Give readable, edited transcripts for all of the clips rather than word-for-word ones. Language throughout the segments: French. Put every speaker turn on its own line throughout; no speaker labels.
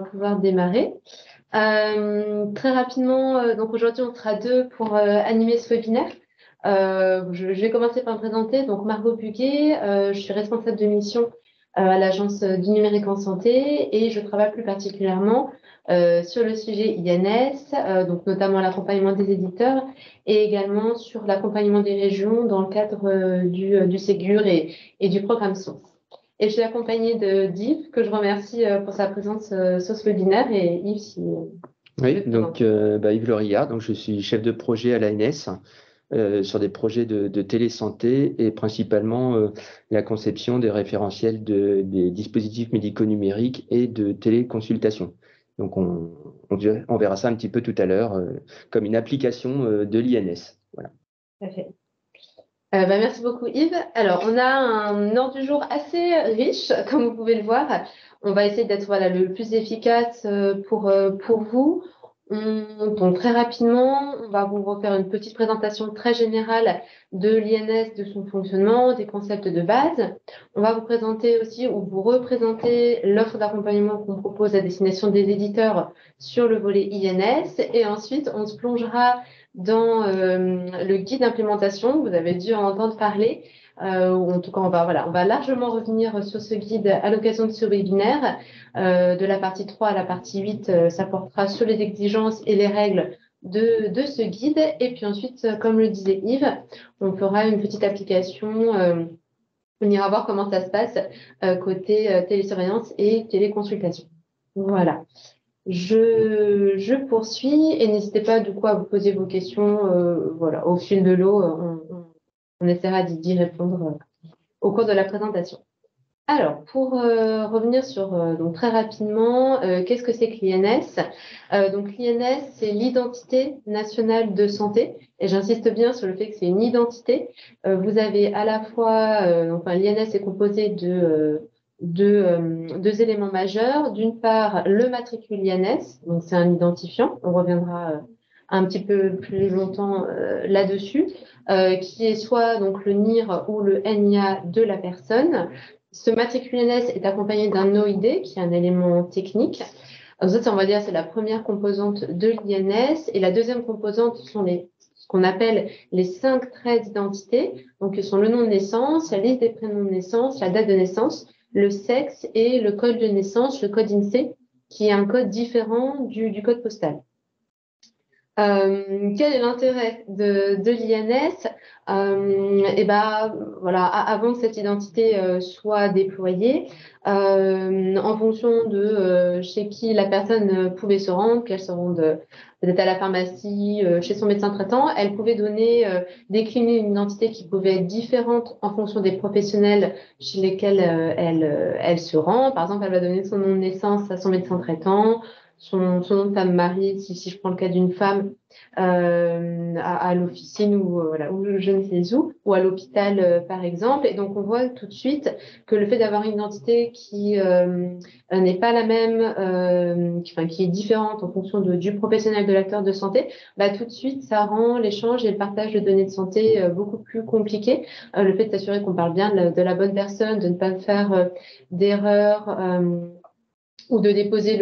pouvoir démarrer. Très rapidement, donc aujourd'hui, on sera deux pour animer ce webinaire. Je vais commencer par me présenter. Donc, Margot Buguet, je suis responsable de mission à l'Agence du numérique en santé et je travaille plus particulièrement sur le sujet INS, donc notamment l'accompagnement des éditeurs et également sur l'accompagnement des régions dans le cadre du Ségur et du programme Source. Et je suis accompagnée d'Yves, que je remercie pour sa présence sur ce webinaire. Et Yves, si
Oui, donc Yves Lorillard, donc je suis chef de projet à l'ANS sur des projets de télésanté et principalement la conception des référentiels des dispositifs médicaux numériques et de téléconsultation. Donc on verra ça un petit peu tout à l'heure comme une application de l'INS. Voilà.
Parfait. Merci beaucoup Yves. Alors, on a un ordre du jour assez riche, comme vous pouvez le voir. On va essayer d'être le plus efficace pour vous. Donc, très rapidement, on va vous refaire une petite présentation très générale de l'INS, de son fonctionnement, des concepts de base. On va vous présenter aussi ou vous représenter l'offre d'accompagnement qu'on propose à destination des éditeurs sur le volet INS. Et ensuite, on se plongera dans le guide d'implémentation. Vous avez dû en entendre parler. Ou en tout cas, on va largement revenir sur ce guide à l'occasion de ce webinaire. De la partie 3 à la partie 8, ça portera sur les exigences et les règles de ce guide. Et puis ensuite, comme le disait Yves, on fera une petite application. On ira voir comment ça se passe côté télésurveillance et téléconsultation. Voilà. Je poursuis et n'hésitez pas du coup à vous poser vos questions au fil de l'eau. On essaiera d'y répondre au cours de la présentation. Alors, pour revenir sur donc très rapidement, qu'est-ce que c'est que l'INS? Donc l'INS, c'est l'identité nationale de santé, et j'insiste bien sur le fait que c'est une identité. Vous avez à la fois, l'INS est composé de deux éléments majeurs. D'une part, le matricule INS, donc c'est un identifiant. On reviendra un petit peu plus longtemps là-dessus, qui est soit donc le NIR ou le NIA de la personne. Ce matricule INS est accompagné d'un OID, qui est un élément technique. Donc ça, on va dire, c'est la première composante de l'INS. Et la deuxième composante sont ce qu'on appelle les 5 traits d'identité. Donc, ce sont le nom de naissance, la liste des prénoms de naissance, la date de naissance, le sexe et le code de naissance, le code INSEE, qui est un code différent du code postal. Quel est l'intérêt de l'INS? Avant que cette identité soit déployée, en fonction de chez qui la personne pouvait se rendre, qu'elle se rende peut-être à la pharmacie, chez son médecin traitant, elle pouvait décliner une identité qui pouvait être différente en fonction des professionnels chez lesquels elle se rend. Par exemple, elle va donner son nom de naissance à son médecin traitant, son nom de femme mariée, si je prends le cas d'une femme, à l'officine ou je ne sais où, ou à l'hôpital par exemple. Et donc on voit tout de suite que le fait d'avoir une identité qui n'est pas la même, qui est différente en fonction du professionnel, de l'acteur de santé, tout de suite ça rend l'échange et le partage de données de santé beaucoup plus compliqué. Le fait de s'assurer qu'on parle bien de la bonne personne, de ne pas faire d'erreurs, ou de déposer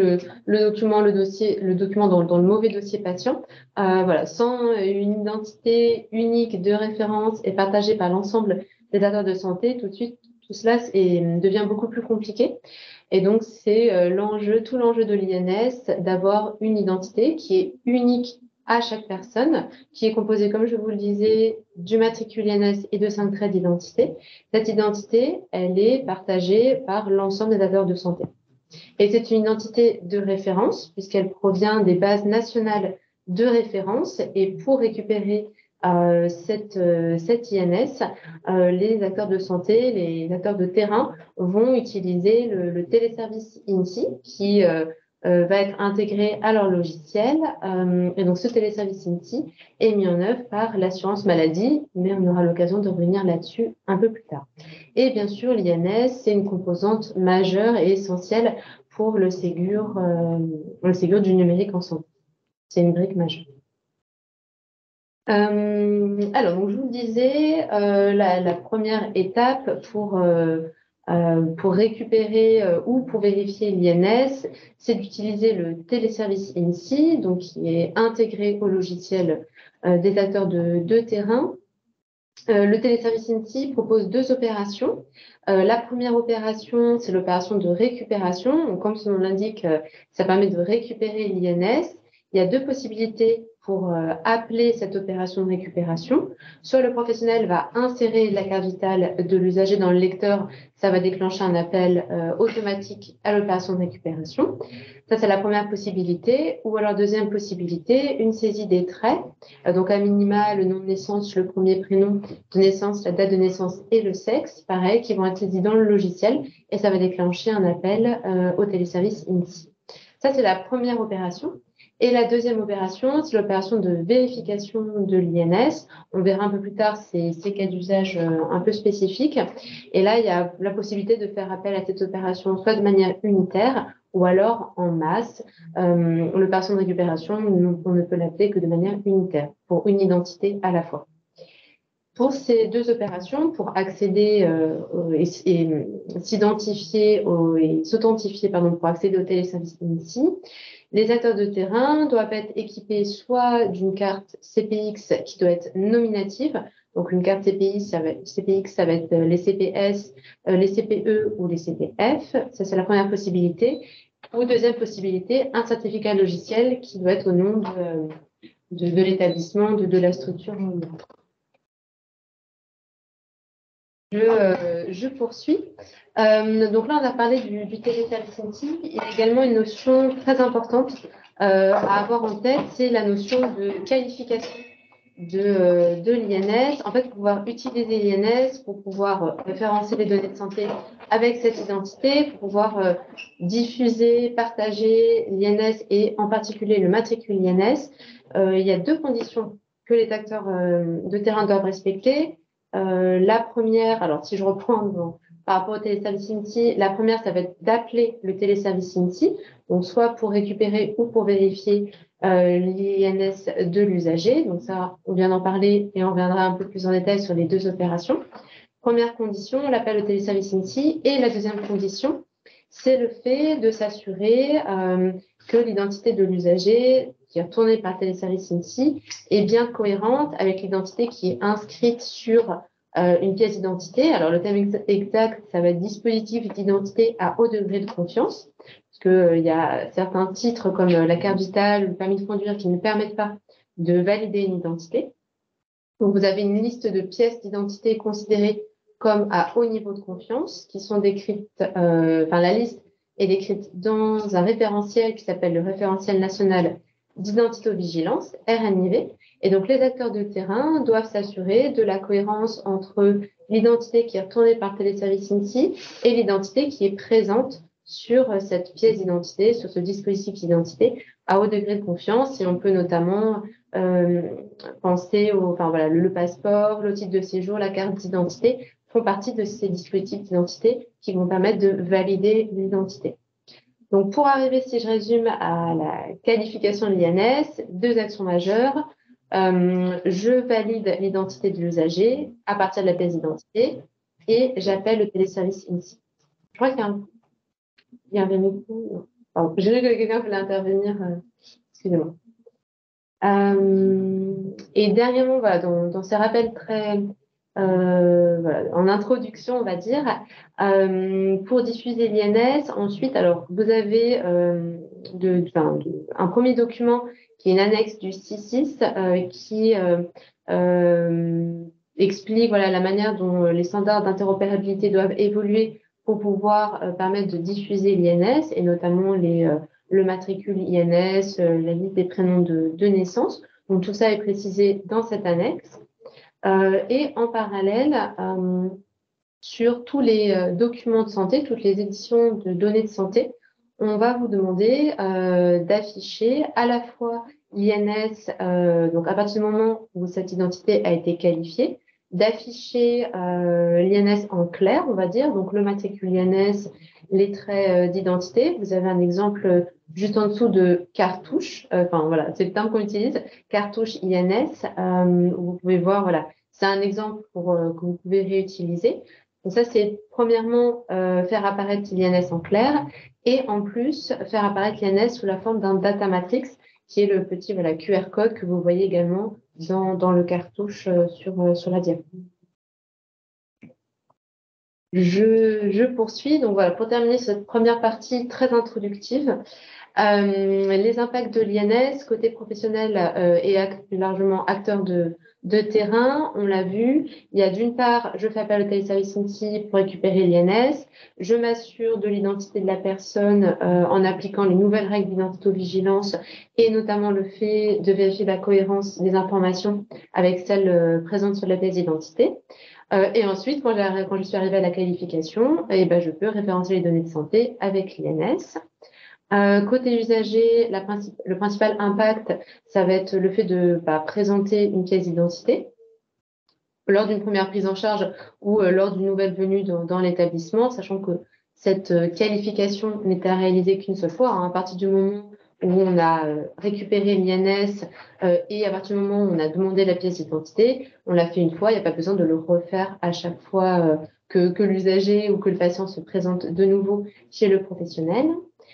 le document dans le mauvais dossier patient. Sans une identité unique de référence et partagée par l'ensemble des acteurs de santé, tout de suite, tout cela devient beaucoup plus compliqué. Et donc, c'est tout l'enjeu de l'INS d'avoir une identité qui est unique à chaque personne, qui est composée, comme je vous le disais, du matricule INS et de 5 traits d'identité. Cette identité, elle est partagée par l'ensemble des acteurs de santé. Et c'est une identité de référence puisqu'elle provient des bases nationales de référence. Et pour récupérer cette INS, les acteurs de santé, les acteurs de terrain vont utiliser le téléservice INSEE qui va être intégré à leur logiciel. Et donc, ce téléservice INSEE est mis en œuvre par l'assurance maladie, mais on aura l'occasion de revenir là-dessus un peu plus tard. Et bien sûr, l'INS, c'est une composante majeure et essentielle pour le Ségur du numérique en santé. C'est une brique majeure. Donc je vous le disais, la première étape pour pour récupérer ou pour vérifier l'INS, c'est d'utiliser le téléservice INSEE, donc qui est intégré au logiciel des acteurs de terrain. Le téléservice INSEE propose deux opérations. La première opération, c'est l'opération de récupération. Donc, comme son nom l'indique, ça permet de récupérer l'INS. Il y a deux possibilités pour appeler cette opération de récupération. Soit le professionnel va insérer la carte vitale de l'usager dans le lecteur, ça va déclencher un appel automatique à l'opération de récupération. Ça, c'est la première possibilité. Ou alors, deuxième possibilité, une saisie des traits. Donc, à minima, le nom de naissance, le premier prénom de naissance, la date de naissance et le sexe, pareil, qui vont être saisis dans le logiciel et ça va déclencher un appel au téléservice INSEE. Ça, c'est la première opération. Et la deuxième opération, c'est l'opération de vérification de l'INS. On verra un peu plus tard ces cas d'usage un peu spécifiques. Et là, il y a la possibilité de faire appel à cette opération soit de manière unitaire ou alors en masse. L'opération de récupération, on ne peut l'appeler que de manière unitaire, pour une identité à la fois. Pour ces deux opérations, pour accéder et s'identifier et s'authentifier pour accéder au téléservice INSEE, les acteurs de terrain doivent être équipés soit d'une carte CPX qui doit être nominative. Donc, une carte CPX, ça va être les CPS, les CPE ou les CPF. Ça, c'est la première possibilité. Ou deuxième possibilité, un certificat logiciel qui doit être au nom de l'établissement, de la structure. Je poursuis. Donc là, on a parlé du téléservice INSEE. Il y a également une notion très importante à avoir en tête, c'est la notion de qualification de l'INS. En fait, pour pouvoir utiliser l'INS, pour pouvoir référencer les données de santé avec cette identité, pour pouvoir diffuser, partager l'INS et en particulier le matricule INS, il y a deux conditions que les acteurs de terrain doivent respecter. La première, alors si je reprends par rapport au téléservice INSEE, la première, ça va être d'appeler le téléservice INSEE, donc soit pour récupérer ou pour vérifier l'INS de l'usager. Donc ça, on vient d'en parler et on reviendra un peu plus en détail sur les deux opérations. Première condition, l'appel au téléservice INSEE. Et la deuxième condition, c'est le fait de s'assurer que l'identité de l'usager qui est retournée par le téléservice INSEE est bien cohérente avec l'identité qui est inscrite sur une pièce d'identité. Alors, le terme exact, ça va être dispositif d'identité à haut degré de confiance, parce que il y a certains titres comme la carte vitale ou le permis de conduire qui ne permettent pas de valider une identité. Donc, vous avez une liste de pièces d'identité considérées comme à haut niveau de confiance, qui sont décrites, la liste est décrite dans un référentiel qui s'appelle le référentiel national d'identité-vigilance, RNIV. Et donc, les acteurs de terrain doivent s'assurer de la cohérence entre l'identité qui est retournée par téléservice INSEE et l'identité qui est présente sur cette pièce d'identité, sur ce dispositif d'identité à haut degré de confiance. Et on peut notamment penser le passeport, le titre de séjour, la carte d'identité font partie de ces dispositifs d'identité qui vont permettre de valider l'identité. Donc, pour arriver, si je résume, à la qualification de l'INS, deux actions majeures. Je valide l'identité de l'usager à partir de la pièce d'identité et j'appelle le téléservice INSEE. Je crois qu'il y a un micro. J'ai vu que quelqu'un voulait intervenir. Excusez-moi. Et dernièrement, dans ces rappels très en introduction, on va dire, pour diffuser l'INS, ensuite, alors vous avez un premier document qui est une annexe du C6 qui explique la manière dont les standards d'interopérabilité doivent évoluer pour pouvoir permettre de diffuser l'INS et notamment le matricule INS, la liste des prénoms de naissance. Donc, tout ça est précisé dans cette annexe. Et en parallèle, sur tous les documents de santé, toutes les éditions de données de santé, on va vous demander d'afficher à la fois l'INS, donc à partir du moment où cette identité a été qualifiée, d'afficher l'INS en clair, on va dire, donc le matricule INS, les traits d'identité. Vous avez un exemple juste en dessous de cartouche, c'est le terme qu'on utilise, cartouche INS, où vous pouvez voir, c'est un exemple que vous pouvez réutiliser. Donc ça, c'est premièrement faire apparaître l'INS en clair et en plus faire apparaître l'INS sous la forme d'un data matrix qui est le petit QR code que vous voyez également dans le cartouche sur la diapo. Je poursuis. Donc voilà, pour terminer cette première partie très introductive, les impacts de l'INS, côté professionnel et plus largement acteur de terrain, on l'a vu. Il y a d'une part, je fais appel au téléservice INSI pour récupérer l'INS. Je m'assure de l'identité de la personne en appliquant les nouvelles règles d'identité-vigilance et notamment le fait de vérifier la cohérence des informations avec celles présentes sur la pièce d'identité. Et ensuite, quand je suis arrivée à la qualification, je peux référencer les données de santé avec l'INS. Côté usager, le principal impact, ça va être le fait de présenter une pièce d'identité lors d'une première prise en charge ou lors d'une nouvelle venue dans l'établissement, sachant que cette qualification n'est à réaliser qu'une seule fois, à partir du moment où on a récupéré l'INS et à partir du moment où on a demandé la pièce d'identité, on l'a fait une fois, il n'y a pas besoin de le refaire à chaque fois que l'usager ou que le patient se présente de nouveau chez le professionnel.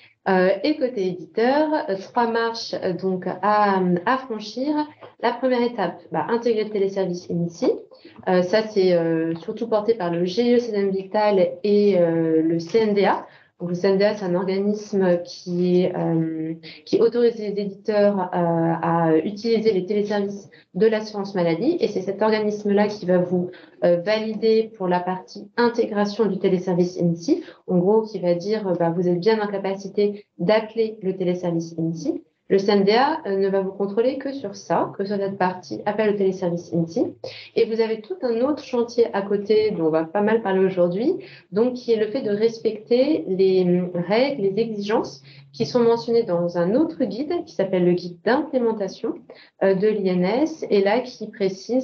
Et côté éditeur, 3 marches donc à franchir. La première étape, intégrer le téléservice INSI. Ça, c'est surtout porté par le GIE-CNM Vital et le CNDA. Donc, le CNDA, c'est un organisme qui autorise les éditeurs à utiliser les téléservices de l'assurance maladie. Et c'est cet organisme-là qui va vous valider pour la partie intégration du téléservice INSI. En gros, qui va dire vous êtes bien en capacité d'appeler le téléservice INSI. Le CNDA ne va vous contrôler que sur ça, que sur cette partie appel au téléservice INSI. Et vous avez tout un autre chantier à côté dont on va pas mal parler aujourd'hui, donc qui est le fait de respecter les règles, les exigences qui sont mentionnées dans un autre guide qui s'appelle le guide d'implémentation de l'INS et là qui précise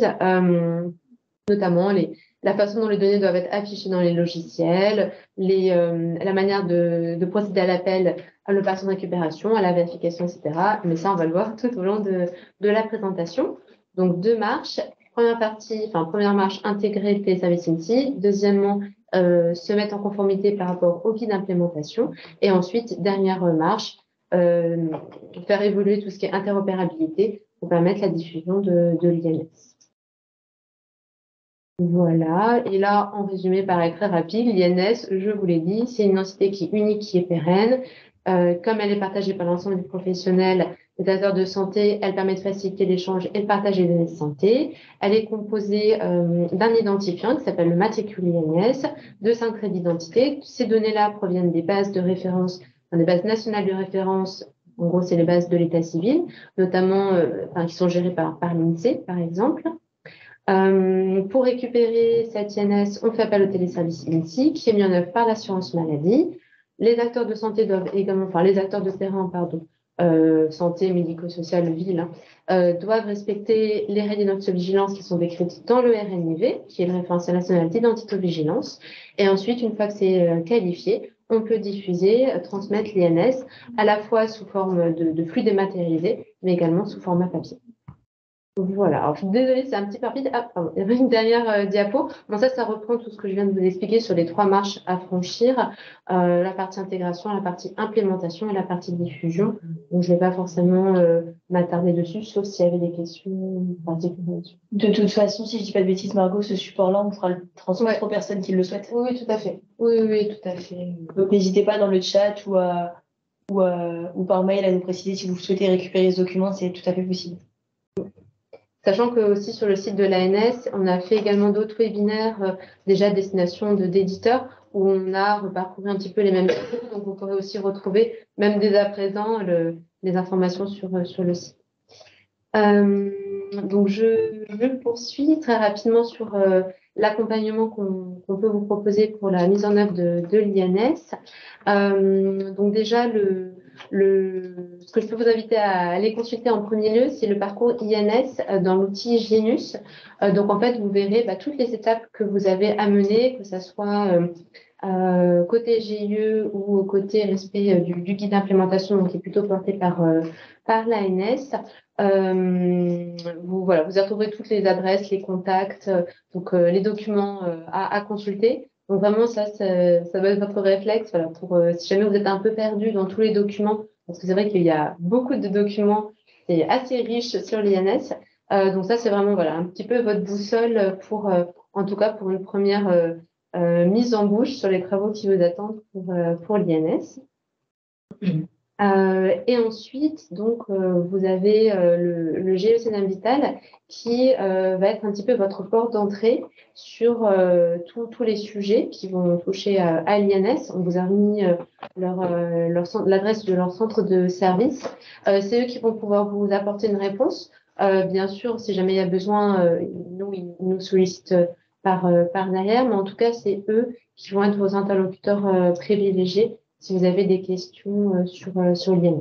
notamment la façon dont les données doivent être affichées dans les logiciels, la manière de procéder à l'appel à l'opération de récupération, à la vérification, etc. Mais ça, on va le voir tout au long de la présentation. Donc, 2 marches. Première marche, intégrer le téléservice INSI. Deuxièmement, se mettre en conformité par rapport au guide d'implémentation. Et ensuite, dernière marche, faire évoluer tout ce qui est interopérabilité pour permettre la diffusion de l'INS. Voilà, et là, en résumé, pareil très rapide, l'INS, je vous l'ai dit, c'est une entité qui est unique, qui est pérenne. Comme elle est partagée par l'ensemble des professionnels, des acteurs de santé, elle permet de faciliter l'échange et le partage des données de santé. Elle est composée d'un identifiant qui s'appelle le matricule INS, de 5 traits d'identité. Ces données-là proviennent des bases de référence, des bases nationales de référence. En gros, c'est les bases de l'état civil, notamment qui sont gérées par l'INSEE, par exemple. Pour récupérer cette INS, on fait appel au téléservice INSI qui est mis en œuvre par l'assurance maladie. Les acteurs de santé doivent également, les acteurs de terrain, santé, médico-social, ville, doivent respecter les règles d'identité-vigilance qui sont décrites dans le RNIV, qui est le référentiel national d'identité-vigilance. Et ensuite, une fois que c'est qualifié, on peut diffuser, transmettre l'INS à la fois sous forme de flux dématérialisé, mais également sous format papier. Voilà, alors je suis désolée, c'est un petit peu rapide. Ah, pardon, il y avait une dernière diapo. Bon, ça reprend tout ce que je viens de vous expliquer sur les 3 marches à franchir, la partie intégration, la partie implémentation et la partie diffusion. Donc, je ne vais pas forcément m'attarder dessus, sauf s'il y avait des questions particulières dessus.
De toute façon, si je dis pas de bêtises, Margot, ce support-là, on fera le transmettre aux personnes qui le souhaitent.
Oui, tout à fait. Oui, tout à fait.
Donc, n'hésitez pas dans le chat ou par mail à nous préciser si vous souhaitez récupérer ce document, c'est tout à fait possible.
Sachant que aussi sur le site de l'ANS, on a fait également d'autres webinaires déjà à destination d'éditeurs où on a reparcouru un petit peu les mêmes choses. Donc, vous pourrez aussi retrouver, même dès à présent, les informations sur le site. Donc, je poursuis très rapidement sur l'accompagnement qu'on peut vous proposer pour la mise en œuvre de l'INS. Donc, déjà, ce que je peux vous inviter à aller consulter en premier lieu, c'est le parcours INS dans l'outil Genius. Donc, en fait, vous verrez toutes les étapes que vous avez à mener, que ce soit côté GIE ou côté respect du guide d'implémentation, qui est plutôt porté par l'ANS. Vous retrouverez toutes les adresses, les contacts, les documents à consulter. Donc vraiment, ça va être votre réflexe, voilà, pour si jamais vous êtes un peu perdu dans tous les documents, parce que c'est vrai qu'il y a beaucoup de documents, c'est assez riche sur l'INS. Donc ça, c'est vraiment voilà un petit peu votre boussole pour, en tout cas pour une première mise en bouche sur les travaux qui vous attendent pour l'INS. Et ensuite, donc, vous avez le GECNAM Vital qui va être un petit peu votre porte d'entrée sur tous les sujets qui vont toucher à l'INS. On vous a mis l'adresse de leur centre de service. C'est eux qui vont pouvoir vous apporter une réponse. Bien sûr, si jamais il y a besoin, ils nous sollicitent par derrière, mais en tout cas, c'est eux qui vont être vos interlocuteurs privilégiés si vous avez des questions sur l'INS.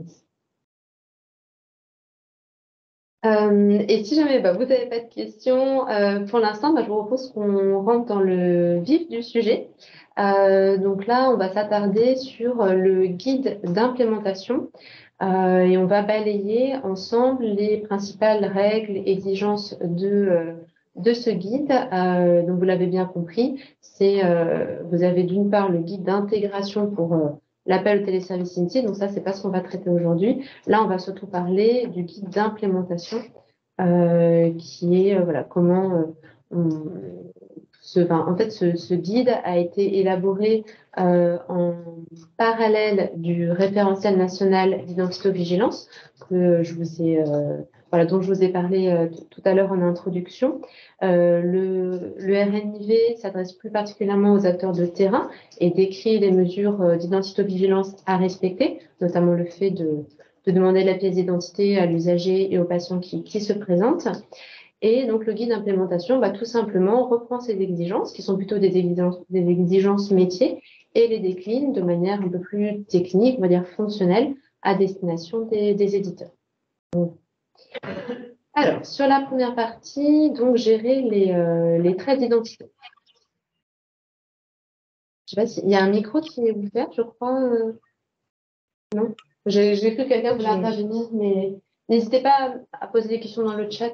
Et si jamais vous n'avez pas de questions pour l'instant, je vous propose qu'on rentre dans le vif du sujet. Donc là, on va s'attarder sur le guide d'implémentation et on va balayer ensemble les principales règles, exigences de ce guide. Donc vous l'avez bien compris, vous avez d'une part le guide d'intégration pour l'appel au téléservice INSEE. Donc ça, c'est pas ce qu'on va traiter aujourd'hui. Là, on va surtout parler du guide d'implémentation qui est comment ce guide a été élaboré en parallèle du référentiel national d'identité-vigilance que dont je vous ai parlé tout à l'heure en introduction. Le RNIV s'adresse plus particulièrement aux acteurs de terrain et décrit les mesures d'identité-vigilance à respecter, notamment le fait de demander la pièce d'identité à l'usager et aux patients qui se présentent. Et donc, le guide d'implémentation, tout simplement, reprend ces exigences, qui sont plutôt des exigences métiers, et les décline de manière un peu plus technique, on va dire fonctionnelle, à destination des éditeurs. Alors, sur la première partie, donc, gérer les traits d'identité. Je ne sais pas s'il y a un micro qui est ouvert, je crois. Non, j'ai cru que quelqu'un voulait intervenir, mais n'hésitez pas à poser des questions dans le chat.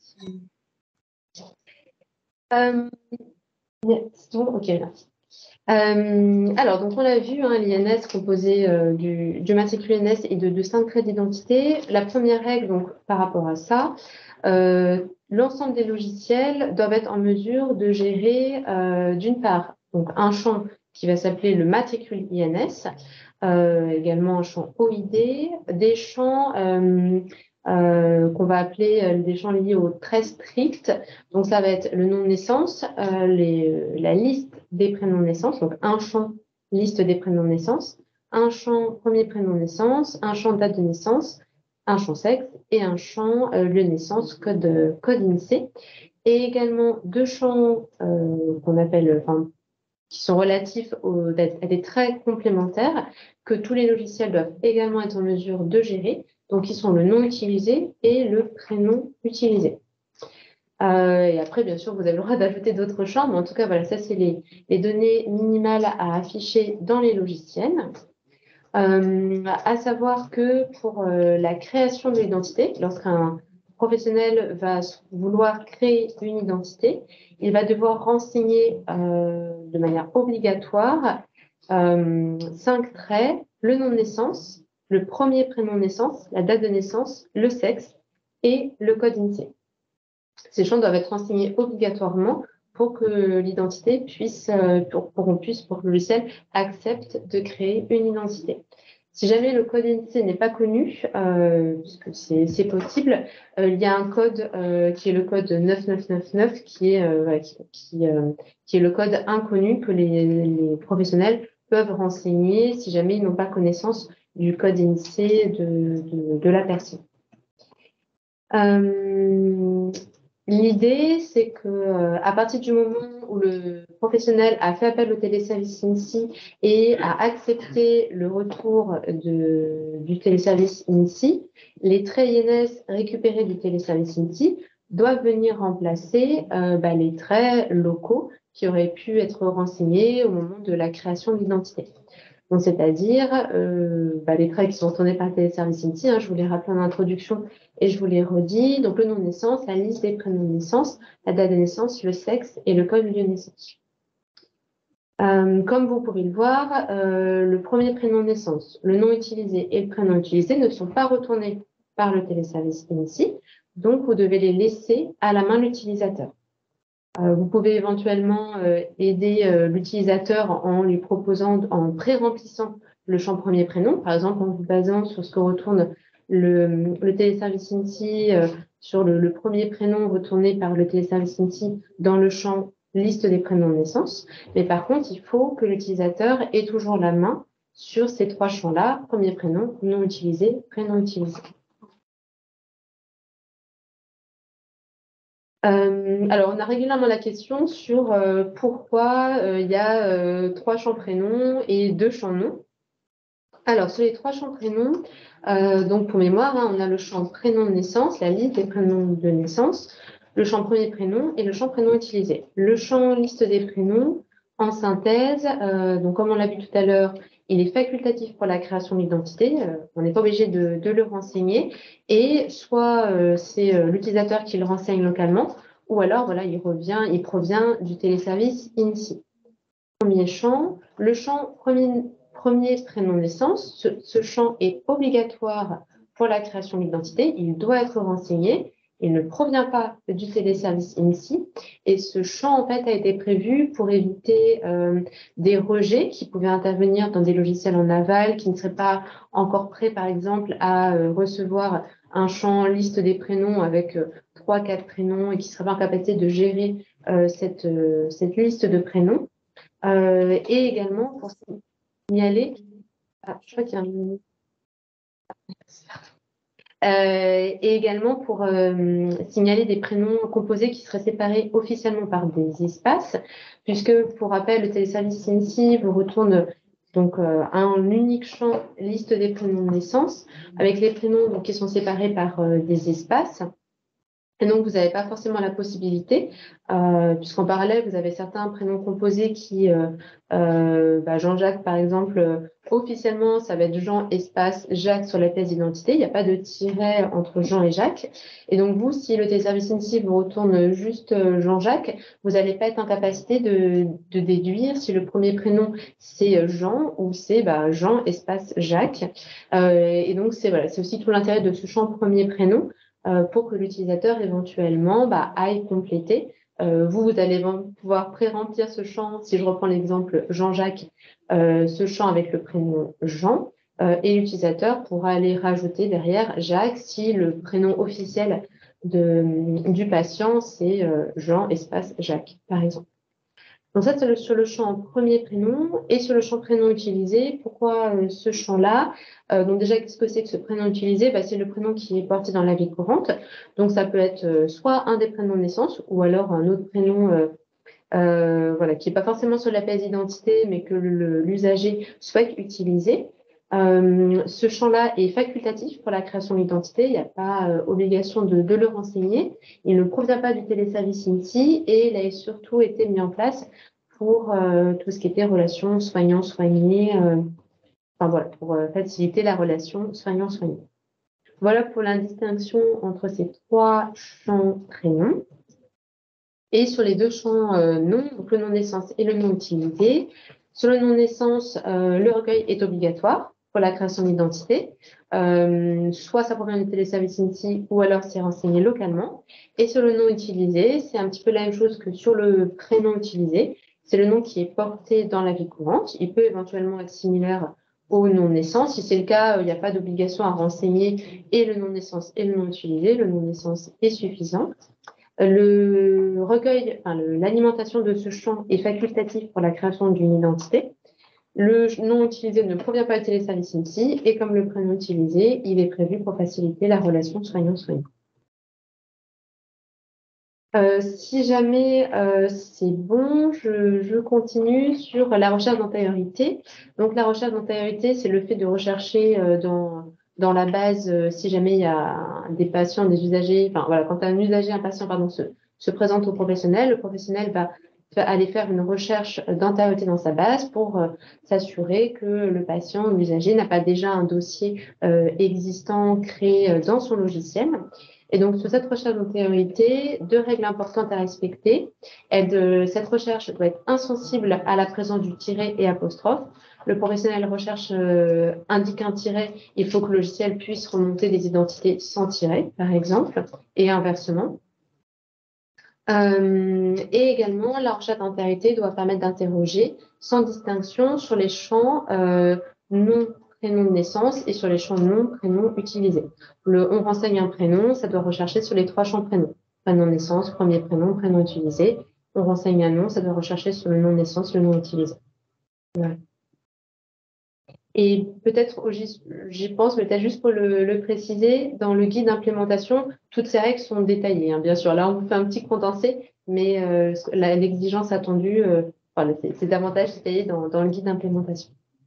Ok, merci. Alors, donc on l'a vu, l'INS composé du matricule INS et de 5 traits d'identité. La première règle, donc, par rapport à ça, l'ensemble des logiciels doivent être en mesure de gérer, d'une part, donc, un champ qui va s'appeler le matricule INS, également un champ OID, des champs qu'on va appeler des champs liés aux traits stricts. Donc, ça va être le nom de naissance, la liste des prénoms de naissance, donc un champ liste des prénoms de naissance, un champ premier prénom de naissance, un champ date de naissance, un champ sexe et un champ lieu de naissance, code INSEE. Et également 2 champs qu'on appelle, qui sont relatifs à des traits complémentaires que tous les logiciels doivent également être en mesure de gérer. Donc, qui sont le nom utilisé et le prénom utilisé. Et après, bien sûr, vous avez le droit d'ajouter d'autres champs, mais en tout cas, voilà, ça, c'est les données minimales à afficher dans les logiciels. À savoir que pour la création de l'identité, lorsqu'un professionnel va vouloir créer une identité, il va devoir renseigner de manière obligatoire 5 traits, le nom de naissance, le premier prénom de naissance, la date de naissance, le sexe et le code INSEE. Ces champs doivent être renseignés obligatoirement pour que l'identité puisse, pour que le logiciel accepte de créer une identité. Si jamais le code INSEE n'est pas connu, puisque c'est possible, il y a un code qui est le code 9999 qui est le code inconnu que les professionnels peuvent renseigner si jamais ils n'ont pas connaissance du code INSEE de la personne. L'idée, c'est que à partir du moment où le professionnel a fait appel au téléservice INSEE et a accepté le retour du téléservice INSEE, les traits INS récupérés du téléservice INSEE doivent venir remplacer les traits locaux qui auraient pu être renseignés au moment de la création de l'identité. Donc, c'est-à-dire les traits qui sont retournés par le téléservice INSEE, je vous les rappelle en introduction et je vous les redis. Donc, le nom de naissance, la liste des prénoms de naissance, la date de naissance, le sexe et le code lieu de naissance. Comme vous pouvez le voir, le premier prénom de naissance, le nom utilisé et le prénom utilisé ne sont pas retournés par le téléservice INSEE, donc vous devez les laisser à la main de l'utilisateur. Vous pouvez éventuellement aider l'utilisateur en lui proposant, en pré-remplissant le champ premier prénom, par exemple en vous basant sur ce que retourne le téléservice INSEE, sur le premier prénom retourné par le téléservice INSEE dans le champ liste des prénoms de naissance. Mais par contre, il faut que l'utilisateur ait toujours la main sur ces trois champs-là, premier prénom, nom utilisé, prénom utilisé. Alors, on a régulièrement la question sur pourquoi il y a trois champs prénoms et deux champs noms. Alors, sur les trois champs prénoms, donc pour mémoire, on a le champ prénom de naissance, la liste des prénoms de naissance, le champ premier prénom et le champ prénom utilisé. Le champ liste des prénoms, en synthèse, donc comme on l'a vu tout à l'heure, il est facultatif pour la création d'identité, on n'est pas obligé de le renseigner, et soit c'est l'utilisateur qui le renseigne localement, ou alors voilà, il provient du téléservice INSEE. Premier champ, le champ premier prénom de naissance, ce champ est obligatoire pour la création d'identité, il doit être renseigné. Il ne provient pas du téléservice INSEE et ce champ en fait a été prévu pour éviter des rejets qui pouvaient intervenir dans des logiciels en aval qui ne seraient pas encore prêts par exemple à recevoir un champ liste des prénoms avec 3-4 prénoms et qui ne seraient pas en capacité de gérer cette liste de prénoms et également pour signaler je crois qu'il y a un et également pour signaler des prénoms composés qui seraient séparés officiellement par des espaces, puisque, pour rappel, le téléservice INSEE vous retourne donc un unique champ liste des prénoms de naissance, avec les prénoms donc, qui sont séparés par des espaces. Et donc, vous n'avez pas forcément la possibilité, puisqu'en parallèle, vous avez certains prénoms composés qui, Jean-Jacques, par exemple, officiellement, ça va être Jean espace Jacques sur la pièce d'identité. Il n'y a pas de tiret entre Jean et Jacques. Et donc, vous, si le téléservice INSEE vous retourne juste Jean-Jacques, vous n'allez pas être en capacité de déduire si le premier prénom, c'est Jean ou c'est Jean espace Jacques. Et donc, c'est aussi tout l'intérêt de ce champ premier prénom. Pour que l'utilisateur éventuellement aille compléter. Vous allez pouvoir pré-remplir ce champ, si je reprends l'exemple Jean-Jacques, ce champ avec le prénom Jean, et l'utilisateur pourra aller rajouter derrière Jacques si le prénom officiel du patient, c'est Jean espace Jacques, par exemple. Donc ça, c'est sur le champ premier prénom et sur le champ prénom utilisé. Pourquoi ce champ-là? Donc déjà, qu'est-ce que c'est que ce prénom utilisé? C'est le prénom qui est porté dans la vie courante. Donc ça peut être soit un des prénoms de naissance ou alors un autre prénom qui n'est pas forcément sur la pièce d'identité, mais que l'usager souhaite utiliser. Ce champ-là est facultatif pour la création d'identité. Il n'y a pas obligation de le renseigner. Il ne provient pas du téléservice INSEE et il a surtout été mis en place pour tout ce qui était relation soignant-soigné, pour faciliter la relation soignant-soigné. Voilà pour la distinction entre ces trois champs prénoms. Et sur les deux champs nom, donc le nom de naissance et le nom utilisé. Sur le nom de naissance, le recueil est obligatoire pour la création d'identité. Soit ça provient du téléservice INSEE ou alors c'est renseigné localement. Et sur le nom utilisé, c'est un petit peu la même chose que sur le prénom utilisé. C'est le nom qui est porté dans la vie courante. Il peut éventuellement être similaire au nom de naissance. Si c'est le cas, il n'y a pas d'obligation à renseigner et le nom de naissance et le nom utilisé. Le nom de naissance est suffisant. Le recueil, l'alimentation de ce champ est facultatif pour la création d'une identité. Le nom utilisé ne provient pas du téléservice INSEE et comme le prénom utilisé, il est prévu pour faciliter la relation soignant-soignant. Si jamais c'est bon, je continue sur la recherche d'antériorité. Donc la recherche d'antériorité, c'est le fait de rechercher dans la base si jamais il y a des patients, des usagers, quand un usager, un patient, se présente au professionnel, le professionnel va aller faire une recherche d'antériorité dans sa base pour s'assurer que le patient, l'usager, n'a pas déjà un dossier existant créé dans son logiciel. Et donc, sur cette recherche d'antériorité, 2 règles importantes à respecter. Cette recherche doit être insensible à la présence du tiret et apostrophe. Le professionnel recherche indique un tiret, il faut que le logiciel puisse remonter des identités sans tiret, par exemple, et inversement. Et également, la recherche d'antériorité doit permettre d'interroger sans distinction sur les champs non prénom de naissance et sur les champs non prénom utilisés. On renseigne un prénom, ça doit rechercher sur les 3 champs prénom. Prénom de naissance, premier prénom utilisé. On renseigne un nom, ça doit rechercher sur le nom de naissance, le nom utilisé. Voilà. Et peut-être, j'y pense, mais peut-être juste pour le préciser, dans le guide d'implémentation, toutes ces règles sont détaillées, hein, bien sûr. Là, on vous fait un petit condensé, mais l'exigence attendue, voilà, c'est davantage détaillé dans le guide d'implémentation.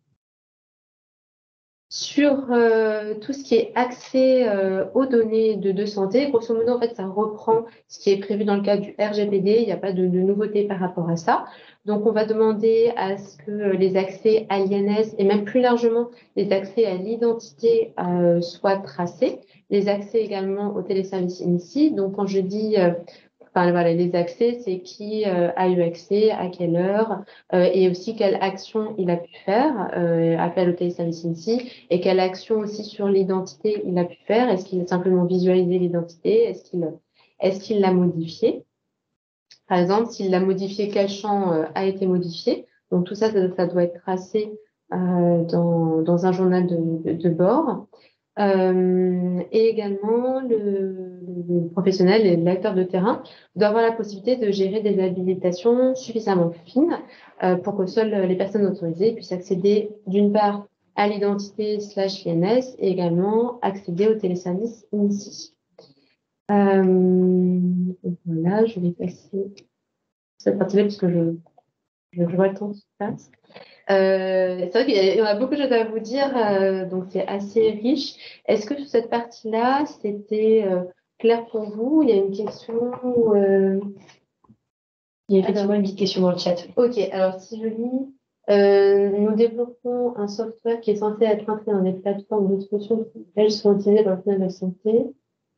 Sur tout ce qui est accès aux données de santé, grosso modo, en fait, ça reprend ce qui est prévu dans le cadre du RGPD. Il n'y a pas de nouveauté par rapport à ça. Donc, on va demander à ce que les accès à l'INS et même plus largement les accès à l'identité soient tracés. Les accès également au téléservice INSI. Donc, quand je dis enfin, voilà, les accès, c'est qui a eu accès, à quelle heure, et aussi quelle action il a pu faire, appel au téléservice INSI, et quelle action aussi sur l'identité il a pu faire. Est-ce qu'il a simplement visualisé l'identité? Est-ce qu'il l'a modifié? Par exemple, s'il l'a modifié, quel champ a été modifié? Donc tout ça, ça doit être tracé dans un journal de bord. Et également, le professionnel et l'acteur de terrain doit avoir la possibilité de gérer des habilitations suffisamment fines pour que seules les personnes autorisées puissent accéder d'une part à l'identité /INS et également accéder au téléservice INSI. Voilà, je vais passer cette partie-là parce que je vois le temps qui passe. C'est vrai qu'il y a beaucoup de choses à vous dire, donc c'est assez riche. Est-ce que sur cette partie-là, c'était clair pour vous? Il y a une question
Il y a effectivement une petite question dans le chat.
Ok, alors si je lis, nous développons un software qui est censé être intégré dans les plateformes de solutions qui, elles, sont utilisées dans le domaine de la santé.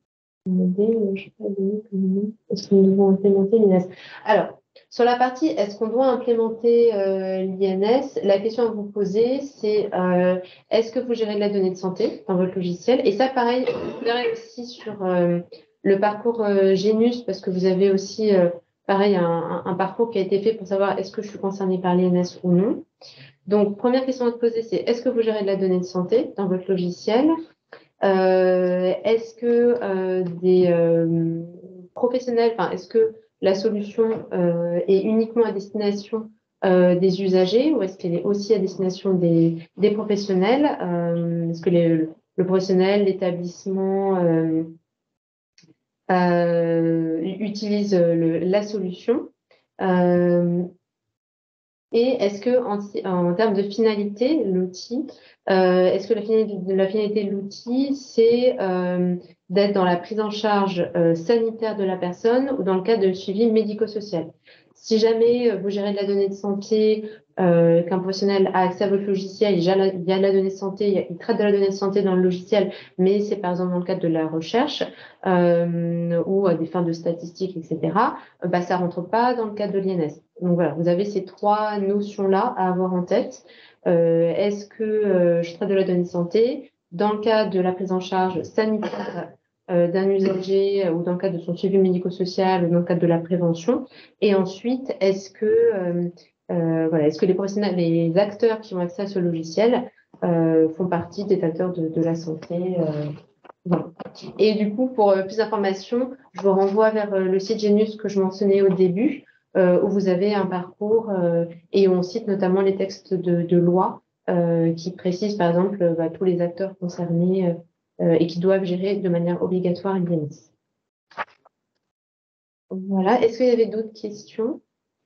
Est-ce que nous devons implémenter l'INS? Alors, sur la partie, est-ce qu'on doit implémenter l'INS? La question à vous poser, c'est est-ce que vous gérez de la donnée de santé dans votre logiciel? Et ça, pareil, vous verrez aussi sur le parcours Genus, parce que vous avez aussi, pareil, un parcours qui a été fait pour savoir est-ce que je suis concernée par l'INS ou non. Donc, première question à vous poser, c'est est-ce que vous gérez de la donnée de santé dans votre logiciel? Est-ce que des professionnels, enfin, est-ce que la solution est uniquement à destination des usagers ou est-ce qu'elle est aussi à destination des professionnels? Est-ce que le professionnel, l'établissement utilise la solution? Et est-ce que en termes de finalité, l'outil, est-ce que la finalité de l'outil, c'est d'être dans la prise en charge sanitaire de la personne ou dans le cadre de suivi médico-social? Si jamais vous gérez de la donnée de santé, qu'un professionnel a accès à votre logiciel, il y a de la donnée de santé, il traite de la donnée de santé dans le logiciel, mais c'est par exemple dans le cadre de la recherche ou à des fins de statistiques, etc., bah, ça rentre pas dans le cadre de l'INS. Donc voilà, vous avez ces 3 notions-là à avoir en tête. Est-ce que je traite de la donnée de santé dans le cadre de la prise en charge sanitaire d'un usager ou dans le cadre de son suivi médico-social ou dans le cadre de la prévention? Et ensuite, est-ce que les professionnels, les acteurs qui ont accès à ce logiciel font partie des acteurs de la santé? Voilà. Et du coup, pour plus d'informations, je vous renvoie vers le site Genius que je mentionnais au début, où vous avez un parcours et on cite notamment les textes de loi qui précisent, par exemple, tous les acteurs concernés et qui doivent gérer de manière obligatoire l'INS. Voilà. Est-ce qu'il y avait d'autres questions?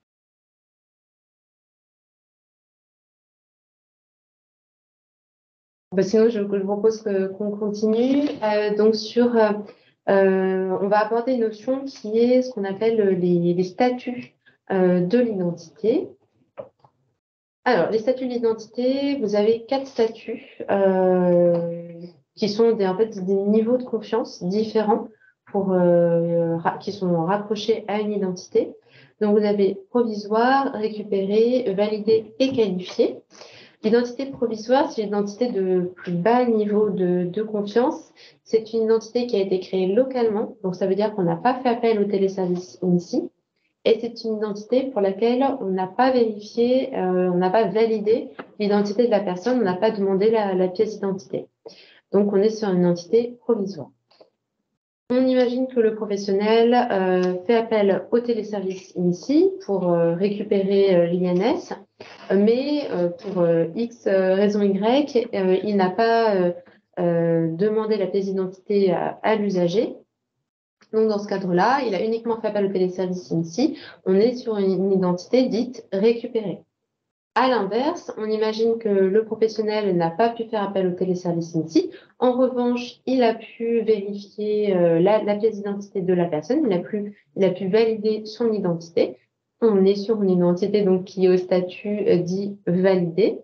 Sinon, je vous propose qu'on continue. Donc, on va aborder une notion qui est ce qu'on appelle les statuts de l'identité. Alors, les statuts de l'identité, vous avez 4 statuts qui sont en fait des niveaux de confiance différents qui sont raccrochés à une identité. Donc, vous avez provisoire, récupéré, validé et qualifié. L'identité provisoire, c'est l'identité de plus bas niveau de confiance. C'est une identité qui a été créée localement. Donc, ça veut dire qu'on n'a pas fait appel au téléservice INSI. Et c'est une identité pour laquelle on n'a pas vérifié, on n'a pas validé l'identité de la personne, on n'a pas demandé la pièce d'identité. Donc, on est sur une identité provisoire. On imagine que le professionnel fait appel au téléservice INSI pour récupérer l'INS, mais pour X raison Y, il n'a pas demandé la pièce d'identité à l'usager. Donc, dans ce cadre-là, il a uniquement fait appel au téléservice INSI. On est sur une identité dite récupérée. À l'inverse, on imagine que le professionnel n'a pas pu faire appel au téléservice INSI. En revanche, il a pu vérifier la pièce d'identité de la personne. Il a pu valider son identité. On est sur une identité donc qui est au statut dit validé.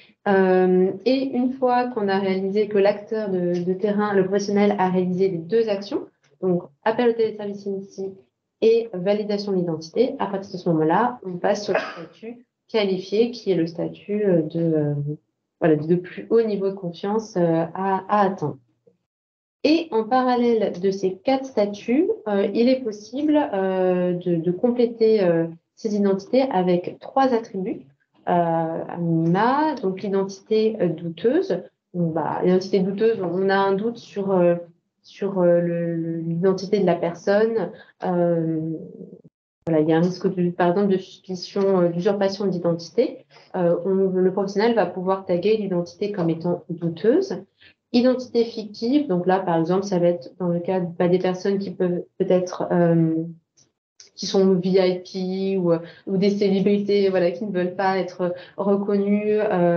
Et une fois qu'on a réalisé que l'acteur de terrain, le professionnel, a réalisé les deux actions, donc appel au téléservice INSI et validation de l'identité, à partir de ce moment-là, on passe sur le statut qualifié, qui est le statut de plus haut niveau de confiance à atteindre. Et en parallèle de ces 4 statuts, il est possible de compléter ces identités avec 3 attributs. À minima, donc l'identité douteuse. L'identité douteuse, on a un doute sur l'identité de la personne. Il y a un risque, par exemple, de suspicion d'usurpation d'identité. Le professionnel va pouvoir taguer l'identité comme étant douteuse. Identité fictive, donc là, par exemple, ça va être dans le cas des personnes qui peuvent peut-être qui sont VIP ou des célébrités, voilà, qui ne veulent pas être reconnues.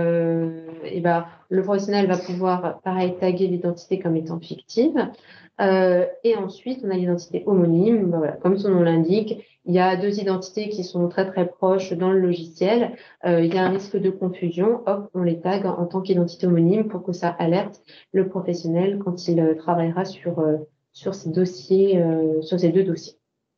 Le professionnel va pouvoir, pareil, taguer l'identité comme étant fictive. Et ensuite, on a l'identité homonyme. Voilà, comme son nom l'indique, il y a 2 identités qui sont très très proches dans le logiciel. Il y a un risque de confusion. Hop, on les tag en tant qu'identité homonyme pour que ça alerte le professionnel quand il travaillera sur ces dossiers, sur ces 2 dossiers.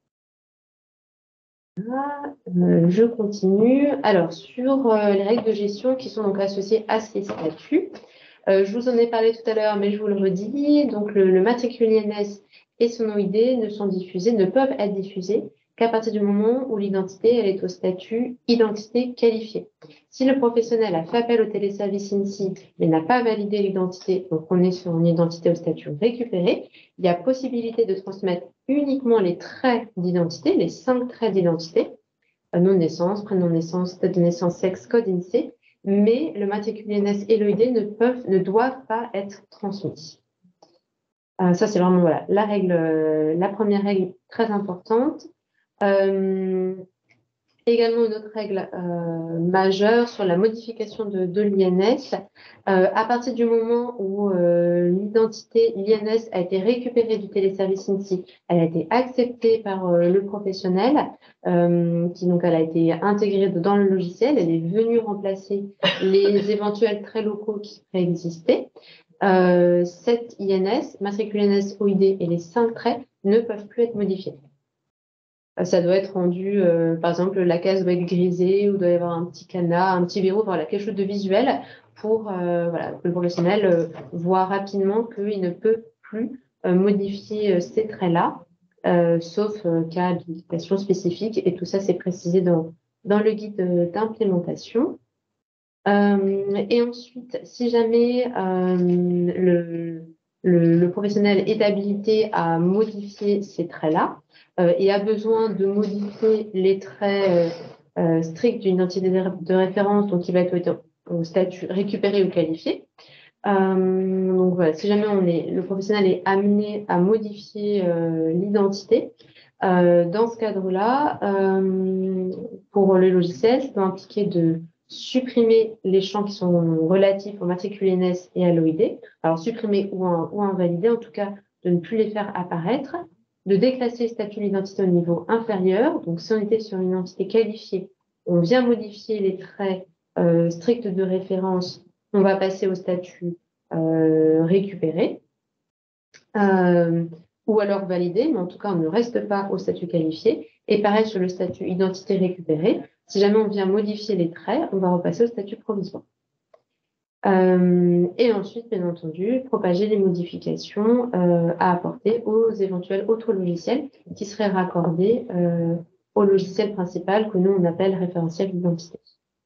Je continue. Alors, sur les règles de gestion qui sont donc associées à ces statuts, je vous en ai parlé tout à l'heure, mais je vous le redis. Donc, le matricule INS et son OID ne peuvent être diffusés qu'à partir du moment où l'identité elle est au statut identité qualifiée. Si le professionnel a fait appel au téléservice INSI, mais n'a pas validé l'identité, donc on est sur une identité au statut récupéré, il y a possibilité de transmettre uniquement les traits d'identité, les 5 traits d'identité, nom de naissance, prénom de naissance, date de naissance, sexe, code INSEE, mais le matricule INS et l'OID ne doivent pas être transmis. Ça, c'est vraiment la première règle très importante. Également une autre règle majeure sur la modification de l'INS. À partir du moment où l'identité, l'INS a été récupérée du téléservice INSI, elle a été acceptée par le professionnel, donc elle a été intégrée dans le logiciel, elle est venue remplacer les éventuels traits locaux qui préexistaient. Cette INS, matricule INS, OID et les 5 traits ne peuvent plus être modifiés. Ça doit être rendu, par exemple, la case doit être grisée ou doit y avoir un petit cadenas, un petit verrou, quelque chose de visuel pour que le professionnel voit rapidement qu'il ne peut plus modifier ces traits-là, sauf cas d'habilitation spécifique. Et tout ça, c'est précisé dans le guide d'implémentation. Et ensuite, si jamais le professionnel est habilité à modifier ces traits-là et a besoin de modifier les traits stricts d'une identité de référence, donc qui va être au statut récupéré ou qualifié. Donc voilà, si jamais le professionnel est amené à modifier l'identité, dans ce cadre-là, pour le logiciel, ça peut impliquer de supprimer les champs qui sont relatifs au matricule INS et à l'OID. Alors, supprimer ou invalider, en tout cas, de ne plus les faire apparaître, de déclasser le statut d'identité au niveau inférieur. Donc, si on était sur une identité qualifiée, on vient modifier les traits stricts de référence, on va passer au statut récupéré. ou alors validé, mais en tout cas, on ne reste pas au statut qualifié. Et pareil sur le statut identité récupérée, si jamais on vient modifier les traits, on va repasser au statut provisoire. Et ensuite, bien entendu, propager les modifications à apporter aux éventuels autres logiciels qui seraient raccordés au logiciel principal que nous, on appelle référentiel d'identité.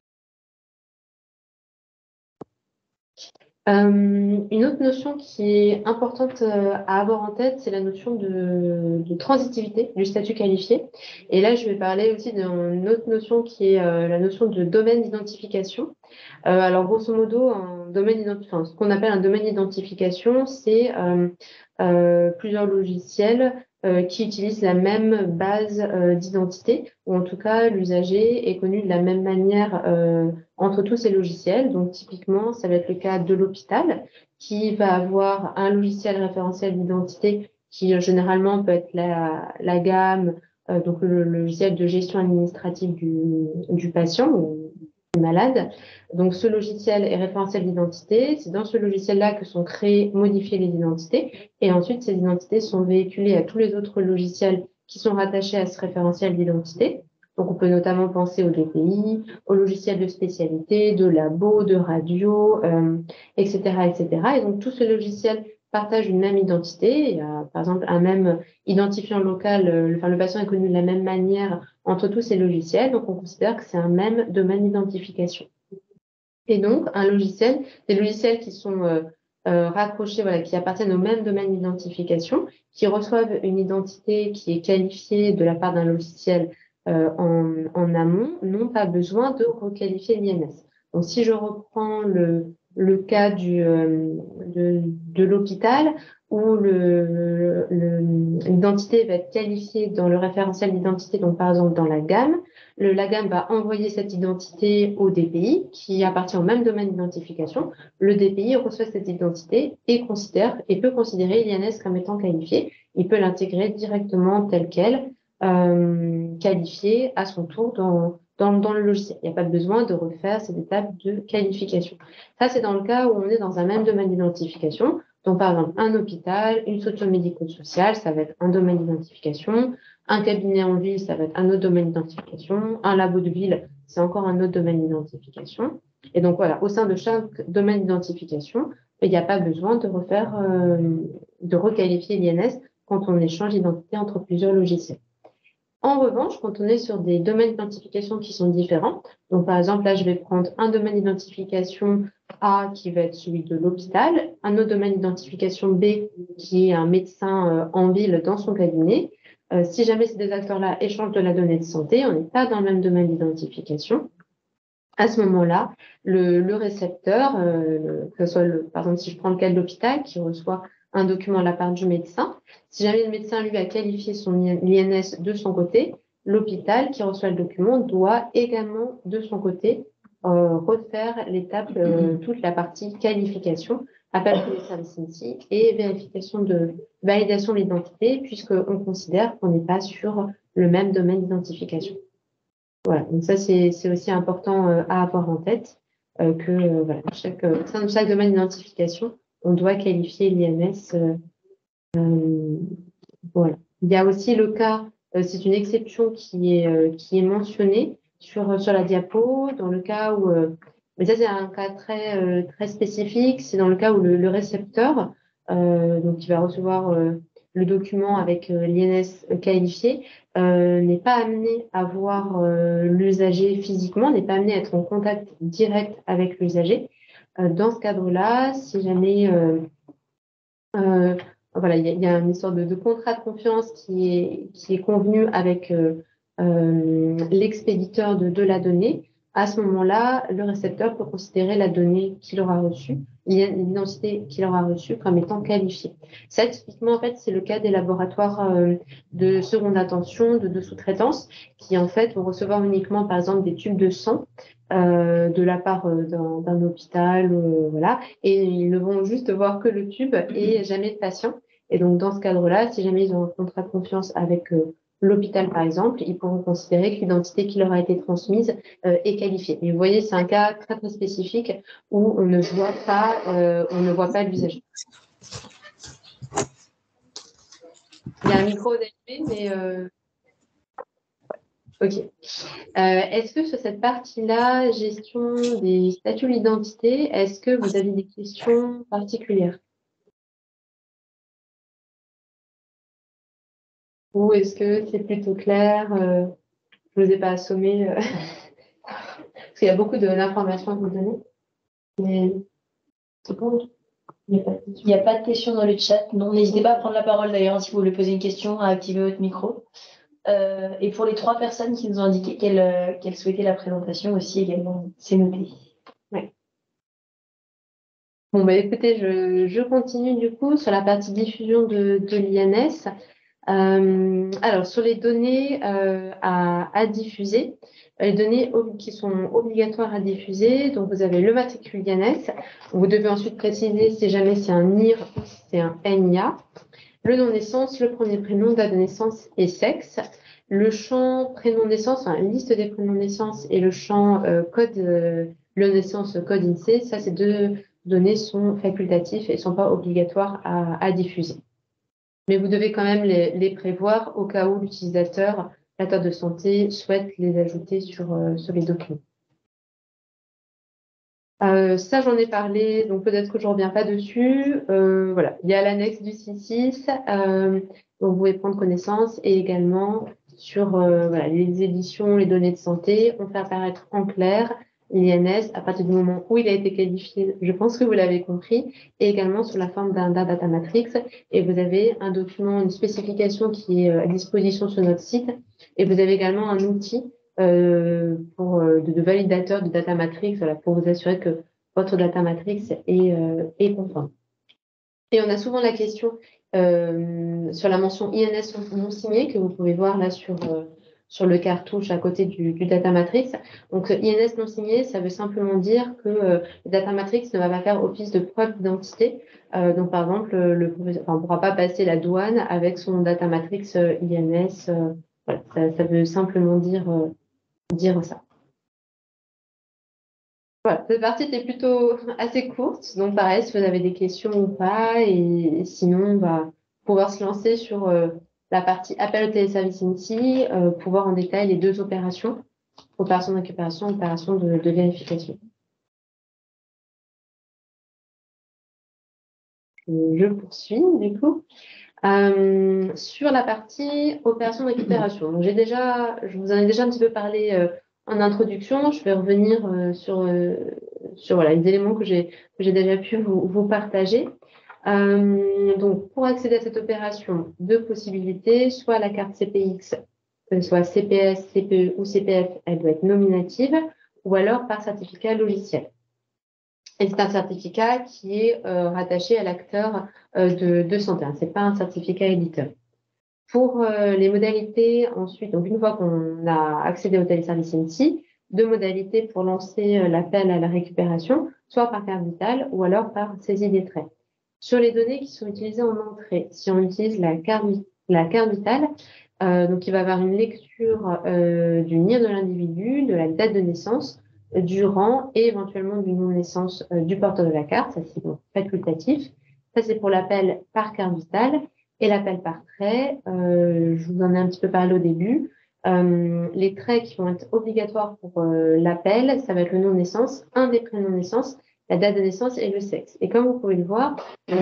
Une autre notion qui est importante à avoir en tête, c'est la notion de transitivité du statut qualifié. Et là, je vais parler aussi d'une autre notion qui est la notion de domaine d'identification. Alors, grosso modo, ce qu'on appelle un domaine d'identification, c'est plusieurs logiciels qui utilisent la même base d'identité, ou en tout cas, l'usager est connu de la même manière entre tous ces logiciels. Donc, typiquement, ça va être le cas de l'hôpital, qui va avoir un logiciel référentiel d'identité qui, généralement, peut être la gamme, donc le logiciel de gestion administrative du patient ou du malade. Donc, ce logiciel est référentiel d'identité. C'est dans ce logiciel-là que sont créées, modifiées les identités. Et ensuite, ces identités sont véhiculées à tous les autres logiciels qui sont rattachés à ce référentiel d'identité. Donc, on peut notamment penser au DPI, aux logiciels de spécialité, de labo, de radio, etc., etc. Et donc, tous ces logiciels partagent une même identité. Il y a, par exemple, un même identifiant local. Le patient est connu de la même manière entre tous ces logiciels. Donc, on considère que c'est un même domaine d'identification. Et donc, des logiciels qui sont raccrochés, voilà, qui appartiennent au même domaine d'identification, qui reçoivent une identité qui est qualifiée de la part d'un logiciel en amont, n'ont pas besoin de requalifier l'INS. Donc, si je reprends le cas de l'hôpital, où l'identité va être qualifiée dans le référentiel d'identité, donc par exemple dans la gamme, la gamme va envoyer cette identité au DPI qui appartient au même domaine d'identification. Le DPI reçoit cette identité et peut considérer l'INS comme étant qualifié. Il peut l'intégrer directement tel quel, qualifié à son tour dans le logiciel. Il n'y a pas besoin de refaire cette étape de qualification. Ça, c'est dans le cas où on est dans un même domaine d'identification. Donc, par exemple, un hôpital, une structure médico-sociale, ça va être un domaine d'identification. Un cabinet en ville, ça va être un autre domaine d'identification. Un labo de ville, c'est encore un autre domaine d'identification. Et donc, voilà, au sein de chaque domaine d'identification, il n'y a pas besoin de requalifier l'INS quand on échange d'identité entre plusieurs logiciels. En revanche, quand on est sur des domaines d'identification qui sont différents, donc par exemple, là, je vais prendre un domaine d'identification A qui va être celui de l'hôpital, un autre domaine d'identification B qui est un médecin en ville dans son cabinet. Si jamais ces deux acteurs-là échangent de la donnée de santé, on n'est pas dans le même domaine d'identification. À ce moment-là, le récepteur, que ce soit, par exemple, si je prends le cas de l'hôpital qui reçoit un document de la part du médecin, si jamais le médecin lui a qualifié son INS de son côté, l'hôpital qui reçoit le document doit également de son côté refaire l'étape, toute la partie qualification, appel pour les services ici et vérification de validation de l'identité, puisqu'on considère qu'on n'est pas sur le même domaine d'identification. Voilà, donc ça c'est aussi important à avoir en tête que voilà, au sein de chaque domaine d'identification, on doit qualifier l'INS. Voilà. Il y a aussi le cas, c'est une exception qui est mentionnée sur la diapo, dans le cas où, mais ça c'est un cas très spécifique, c'est dans le cas où le récepteur, donc il va recevoir le document avec l'INS qualifié, n'est pas amené à voir l'usager physiquement, n'est pas amené à être en contact direct avec l'usager. Dans ce cadre-là, si jamais voilà, il y a une sorte de contrat de confiance qui est convenu avec l'expéditeur de la donnée. À ce moment-là, le récepteur peut considérer la donnée qu'il aura reçue, l'identité qu'il aura reçue comme étant qualifiée. Ça, typiquement, en fait, c'est le cas des laboratoires de seconde intention, de sous-traitance, qui, en fait, vont recevoir uniquement, par exemple, des tubes de sang de la part d'un hôpital, voilà, et ils ne vont juste voir que le tube et jamais de patient. Et donc, dans ce cadre-là, si jamais ils ont un contrat de confiance avec l'hôpital, par exemple, ils pourront considérer que l'identité qui leur a été transmise est qualifiée. Mais vous voyez, c'est un cas très spécifique où on ne voit pas l'usager. Il y a un micro d'allumé, mais ok. Est-ce que sur cette partie-là, gestion des statuts d'identité, est-ce que vous avez des questions particulières? Ou est-ce que c'est plutôt clair? Je ne vous ai pas assommé, parce qu'il y a beaucoup d'informations à vous donner. Mais c'est bon. Il
n'y a pas de questions dans le chat. Non, n'hésitez pas à prendre la parole d'ailleurs si vous voulez poser une question, à activer votre micro. Et pour les 3 personnes qui nous ont indiqué qu'elles souhaitaient la présentation aussi également, c'est noté.
Ouais. Bon, bah, écoutez, je continue du coup sur la partie diffusion de l'INS. Alors, sur les données à diffuser, les données qui sont obligatoires à diffuser, donc vous avez le matricule INS. Vous devez ensuite préciser si jamais c'est un NIR ou si c'est un NIA. Le nom de naissance, le premier prénom, date de naissance et sexe. Le champ prénom de naissance, enfin, liste des prénoms de naissance et le champ code le naissance code INSEE, ça, ces 2 données sont facultatifs et ne sont pas obligatoires à diffuser. Mais vous devez quand même les prévoir au cas où l'utilisateur, l'acteur de santé, souhaite les ajouter sur les documents. Ça, j'en ai parlé, donc peut-être que je ne reviens pas dessus. Voilà, il y a l'annexe du C6, dont vous pouvez prendre connaissance, et également sur voilà, les éditions, les données de santé, on fait apparaître en clair l'INS à partir du moment où il a été qualifié, je pense que vous l'avez compris, et également sous la forme d'un data matrix. Et vous avez un document, une spécification qui est à disposition sur notre site, et vous avez également un outil de validateur de data matrix, voilà, pour vous assurer que votre data matrix est conforme. Et on a souvent la question sur la mention INS non signée que vous pouvez voir là sur le cartouche à côté du data matrix. Donc INS non signé, ça veut simplement dire que le data matrix ne va pas faire office de preuve d'identité. Donc par exemple, on ne pourra pas passer la douane avec son data matrix INS. Voilà, ça veut simplement dire ça. Voilà, cette partie était plutôt assez courte, donc pareil, si vous avez des questions ou pas, et sinon, on va pouvoir se lancer sur la partie appel au téléservice INSEE, pour voir en détail les 2 opérations, opération de récupération, opération de vérification. Je poursuis, du coup. Sur la partie opération de récupération. Donc je vous en ai déjà un petit peu parlé en introduction. Je vais revenir sur voilà, les éléments que j'ai déjà pu vous partager. Donc, pour accéder à cette opération, 2 possibilités, soit la carte CPX, soit CPS, CPE ou CPF, elle doit être nominative, ou alors par certificat logiciel. Et c'est un certificat qui est rattaché à l'acteur de santé. Ce n'est pas un certificat éditeur. Pour les modalités, ensuite, donc une fois qu'on a accédé au téléservice INSEE, 2 modalités pour lancer l'appel à la récupération, soit par carte vitale ou alors par saisie des traits. Sur les données qui sont utilisées en entrée, si on utilise la carte vitale, donc il va y avoir une lecture du NIR de l'individu, de la date de naissance, du rang et éventuellement du nom de naissance du porteur de la carte. Ça, c'est donc facultatif. Ça, c'est pour l'appel par carte vitale. Et l'appel par trait, je vous en ai un petit peu parlé au début. Les traits qui vont être obligatoires pour l'appel, ça va être le nom de naissance, un des prénoms de naissance, la date de naissance et le sexe. Et comme vous pouvez le voir,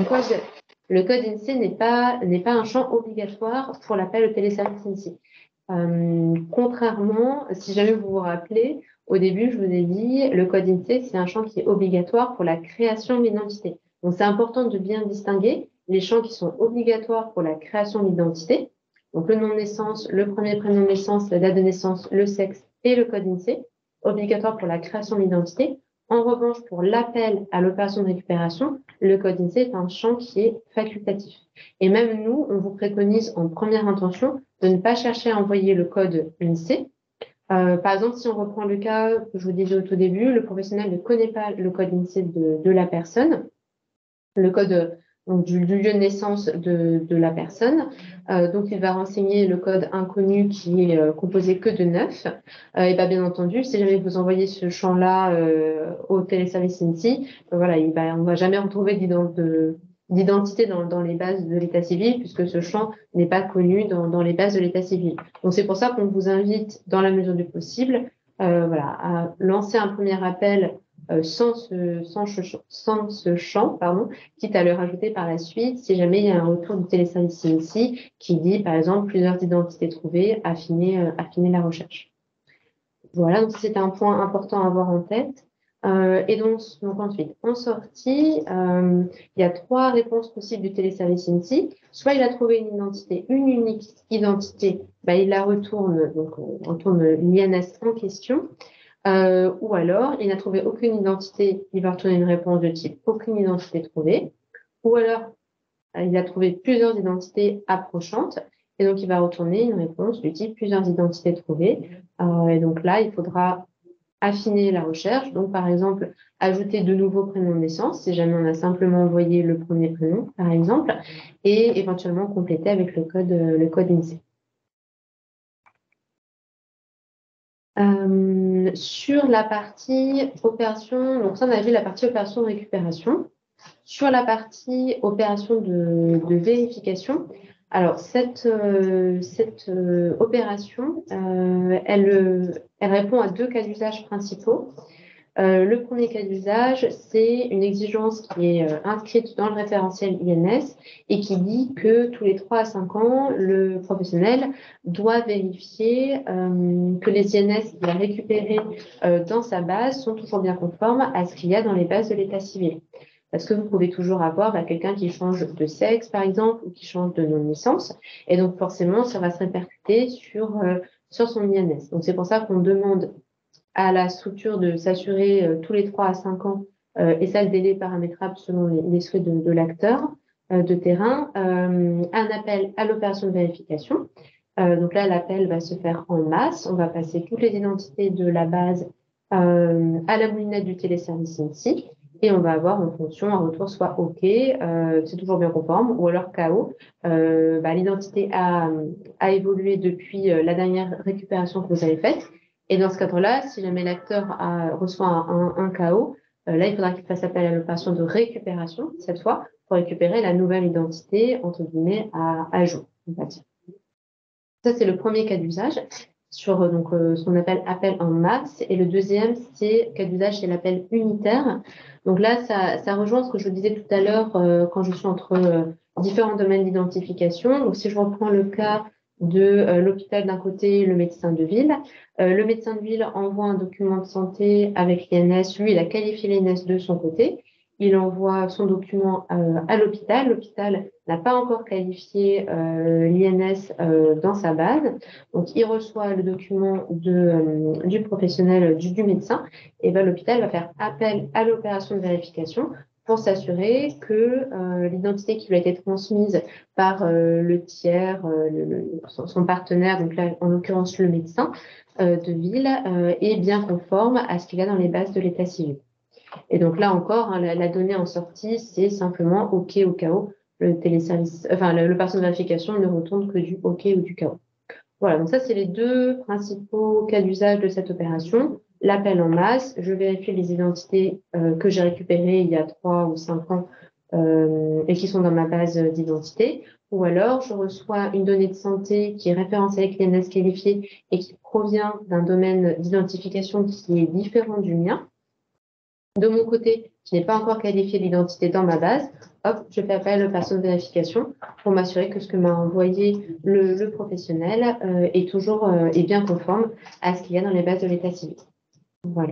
le code INSEE n'est pas un champ obligatoire pour l'appel au téléservice INSEE. Contrairement, si jamais vous vous rappelez, au début, je vous ai dit, le code INSEE, c'est un champ qui est obligatoire pour la création de l'identité. Donc, c'est important de bien distinguer les champs qui sont obligatoires pour la création de l'identité. Donc, le nom de naissance, le premier prénom de naissance, la date de naissance, le sexe et le code INSEE, obligatoire pour la création de l'identité. En revanche, pour l'appel à l'opération de récupération, le code INSEE est un champ qui est facultatif. Et même nous, on vous préconise en première intention de ne pas chercher à envoyer le code INSEE. Par exemple, si on reprend le cas que je vous disais au tout début, le professionnel ne connaît pas le code INSEE de la personne, le code donc, du lieu de naissance de la personne. Donc, il va renseigner le code inconnu qui est composé que de 9. Et bien entendu, si jamais vous envoyez ce champ-là au téléservice INSEE, voilà, on ne va jamais retrouver d'identité dans les bases de l'état civil, puisque ce champ n'est pas connu dans les bases de l'état civil. Donc, c'est pour ça qu'on vous invite, dans la mesure du possible, à lancer un premier appel sans ce champ, pardon, quitte à le rajouter par la suite, si jamais il y a un retour du téléservice ici qui dit, par exemple, plusieurs identités trouvées, affiner la recherche. Voilà, donc c'est un point important à avoir en tête. Et donc ensuite, en sortie, il y a 3 réponses possibles du téléservice INSEE. Soit il a trouvé une unique identité, il la retourne, donc on retourne l'INS en question. Ou alors, il n'a trouvé aucune identité, il va retourner une réponse de type aucune identité trouvée. Ou alors, il a trouvé plusieurs identités approchantes, et donc il va retourner une réponse du type plusieurs identités trouvées. Et donc là, il faudra affiner la recherche. Donc, par exemple, ajouter de nouveaux prénoms de naissance, si jamais on a simplement envoyé le premier prénom, par exemple, et éventuellement compléter avec le code INSEE. Sur la partie opération, donc ça, on a vu la partie opération de récupération. Sur la partie opération de vérification, alors cette opération, elle répond à 2 cas d'usage principaux. Le premier cas d'usage, c'est une exigence qui est inscrite dans le référentiel INS et qui dit que tous les 3 à 5 ans, le professionnel doit vérifier que les INS qu'il a récupérés dans sa base sont toujours bien conformes à ce qu'il y a dans les bases de l'état civil. Parce que vous pouvez toujours avoir quelqu'un qui change de sexe, par exemple, ou qui change de nom de naissance. Et donc, forcément, ça va se répercuter sur son INS. Donc, c'est pour ça qu'on demande à la structure de s'assurer tous les 3 à 5 ans, et ça, le délai paramétrable selon les souhaits de l'acteur de terrain, un appel à l'opération de vérification. Donc là, l'appel va se faire en masse. On va passer toutes les identités de la base à la moulinette du téléservice INSEE. Et on va avoir en fonction un retour soit OK, c'est toujours bien conforme, ou alors KO. L'identité a évolué depuis la dernière récupération que vous avez faite. Et dans ce cadre-là, si jamais l'acteur reçoit un KO, là, il faudra qu'il fasse appel à l'opération de récupération, cette fois, pour récupérer la nouvelle identité, entre guillemets, à jour, on va dire. Ça, c'est le premier cas d'usage sur ce qu'on appelle appel en masse. Et le deuxième, c'est cas d'usage, c'est l'appel unitaire. Donc là, ça rejoint ce que je vous disais tout à l'heure quand je suis entre différents domaines d'identification. Donc, si je reprends le cas de l'hôpital d'un côté, le médecin de ville. Le médecin de ville envoie un document de santé avec l'INS. Lui, il a qualifié l'INS de son côté. Il envoie son document à l'hôpital. L'hôpital n'a pas encore qualifié l'INS dans sa base. Donc, il reçoit le document du professionnel, du médecin. Et l'hôpital va faire appel à l'opération de vérification pour s'assurer que l'identité qui lui a été transmise par le tiers, son partenaire, donc là, en l'occurrence le médecin de ville, est bien conforme à ce qu'il y a dans les bases de l'état civil. Et donc là encore, la donnée en sortie, c'est simplement OK ou KO. Le téléservice, le personne de vérification ne retourne que du OK ou du KO. Voilà, donc ça, c'est les 2 principaux cas d'usage de cette opération. L'appel en masse, je vérifie les identités que j'ai récupérées il y a 3 ou 5 ans et qui sont dans ma base d'identité. Ou alors, je reçois une donnée de santé qui est référencée avec l'INS qualifié et qui provient d'un domaine d'identification qui est différent du mien. De mon côté, je n'ai pas encore qualifié l'identité dans ma base. Hop, je fais appel à l'opération de vérification pour m'assurer que ce que m'a envoyé le professionnel est bien conforme à ce qu'il y a dans les bases de l'état civil. Voilà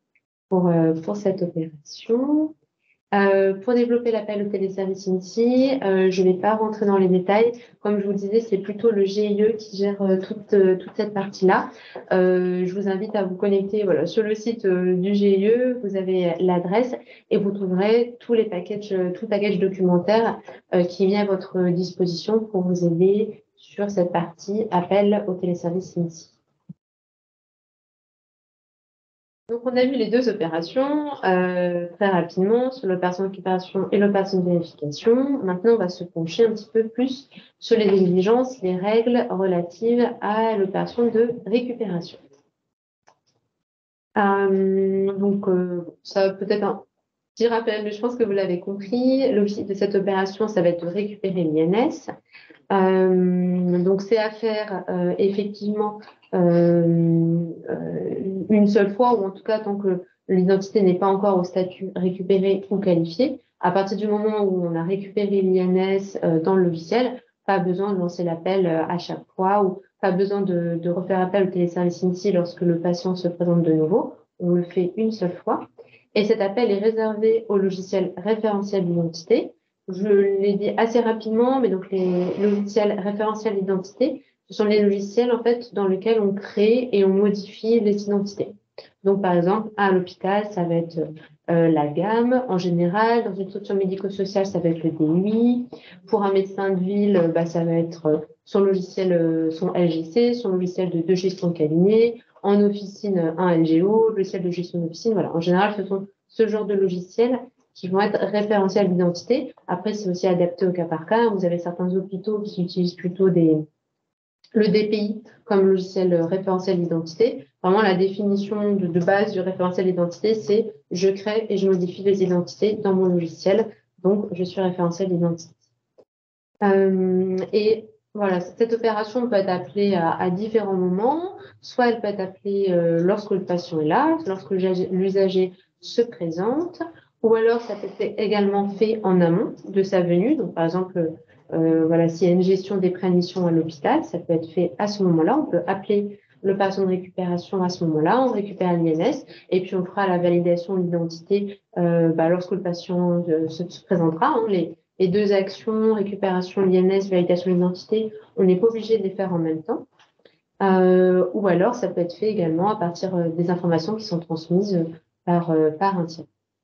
pour cette opération. Pour développer l'appel au téléservice INSEE, je ne vais pas rentrer dans les détails. Comme je vous le disais, c'est plutôt le GIE qui gère toute cette partie-là. Je vous invite à vous connecter sur le site du GIE. Vous avez l'adresse et vous trouverez tout le package documentaire qui est mis à votre disposition pour vous aider sur cette partie appel au téléservice INSEE. Donc, on a vu les 2 opérations très rapidement sur l'opération de récupération et l'opération de vérification. Maintenant, on va se pencher un petit peu plus sur les exigences, les règles relatives à l'opération de récupération. Ça peut être Je rappelle, mais je pense que vous l'avez compris, l'objectif de cette opération, ça va être de récupérer l'INS. Donc, c'est à faire effectivement une seule fois, ou en tout cas tant que l'identité n'est pas encore au statut récupéré ou qualifié. À partir du moment où on a récupéré l'INS dans le logiciel, pas besoin de lancer l'appel à chaque fois ou pas besoin de refaire appel au téléservice INSI lorsque le patient se présente de nouveau. On le fait une seule fois. Et cet appel est réservé au logiciel référentiel d'identité. Je l'ai dit assez rapidement, mais donc les logiciels référentiels d'identité, ce sont les logiciels en fait dans lesquels on crée et on modifie les identités. Donc par exemple, à l'hôpital, ça va être la gamme en général. Dans une structure médico-sociale, ça va être le DUI. Pour un médecin de ville, ça va être son logiciel, son LGC, son logiciel de gestion de cabinet. En officine, un LGO, logiciel de gestion d'officine. Voilà. En général, ce sont ce genre de logiciels qui vont être référentiels d'identité. Après, c'est aussi adapté au cas par cas. Vous avez certains hôpitaux qui utilisent plutôt le DPI comme logiciel référentiel d'identité. Vraiment, la définition de base du référentiel d'identité, c'est je crée et je modifie les identités dans mon logiciel. Donc, je suis référentiel d'identité. Et voilà, cette opération peut être appelée à différents moments. Soit elle peut être appelée lorsque le patient est là, lorsque l'usager se présente, ou alors ça peut être également fait en amont de sa venue. Donc, par exemple, voilà, s'il y a une gestion des préadmissions à l'hôpital, ça peut être fait à ce moment-là. On peut appeler le patient de récupération à ce moment-là, on récupère l'INS et puis on fera la validation de l'identité lorsque le patient se présentera. Hein, les deux actions, récupération de l'INS, validation de l'identité, on n'est pas obligé de les faire en même temps. Ou alors, ça peut être fait également à partir des informations qui sont transmises par un tiers.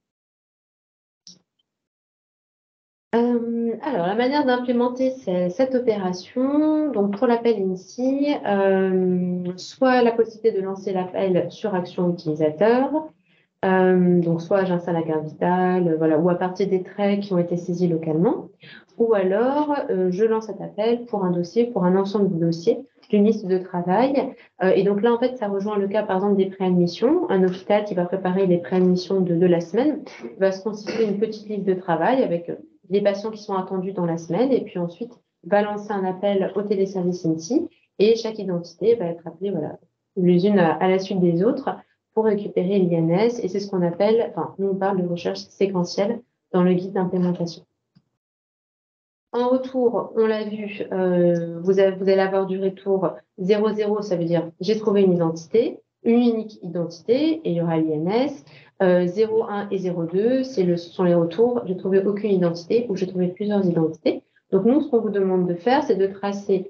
Alors, la manière d'implémenter cette opération, donc pour l'appel INSI, soit la possibilité de lancer l'appel sur action utilisateur, donc soit j'installe la carte vitale, voilà, ou à partir des traits qui ont été saisis localement, ou alors je lance cet appel pour un dossier, pour un ensemble de dossiers d'une liste de travail. Et donc là, en fait, ça rejoint le cas, par exemple, des préadmissions. Un hôpital qui va préparer les préadmissions de la semaine va se constituer une petite liste de travail avec les patients qui sont attendus dans la semaine, et puis ensuite va lancer un appel au téléservice INSI, et chaque identité va être appelée, voilà, les unes à la suite des autres, pour récupérer l'INS, et c'est ce qu'on appelle, enfin, nous on parle de recherche séquentielle dans le guide d'implémentation. En retour, on l'a vu, vous allez avoir du retour 00, ça veut dire j'ai trouvé une identité, une unique identité, et il y aura l'INS. 01 et 02, ce sont les retours, j'ai trouvé aucune identité ou j'ai trouvé plusieurs identités. Donc nous, ce qu'on vous demande de faire, c'est de tracer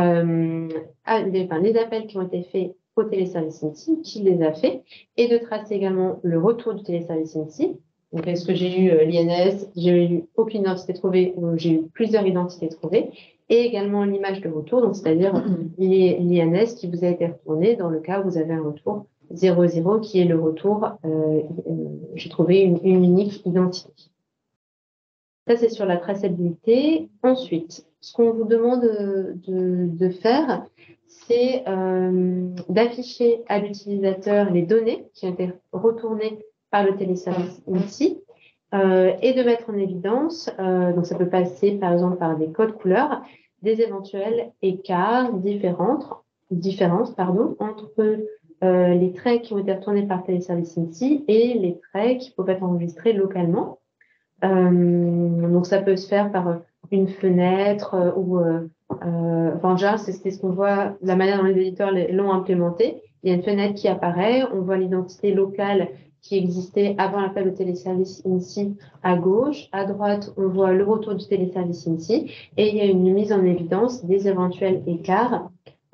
les appels qui ont été faits au téléservice INSI, qui les a fait, et de tracer également le retour du téléservice INSI. Donc, est-ce que j'ai eu l'INS, j'ai eu aucune identité trouvée ou j'ai eu plusieurs identités trouvées, et également l'image de retour, donc c'est-à-dire l'INS qui vous a été retourné dans le cas où vous avez un retour 00 qui est le retour, j'ai trouvé une unique identité. Ça, c'est sur la traçabilité. Ensuite, ce qu'on vous demande de faire, c'est d'afficher à l'utilisateur les données qui ont été retournées par le téléservice INSI et de mettre en évidence, donc ça peut passer par exemple par des codes couleurs, des éventuels écarts, différences entre les traits qui ont été retournés par téléservice INSI et les traits qui peuvent être enregistrés localement. Donc ça peut se faire par une fenêtre ou en général, c'est ce qu'on voit, la manière dont les éditeurs l'ont implémenté. Il y a une fenêtre qui apparaît, on voit l'identité locale qui existait avant l'appel au téléservice INSI à gauche. À droite, on voit le retour du téléservice INSI et il y a une mise en évidence des éventuels écarts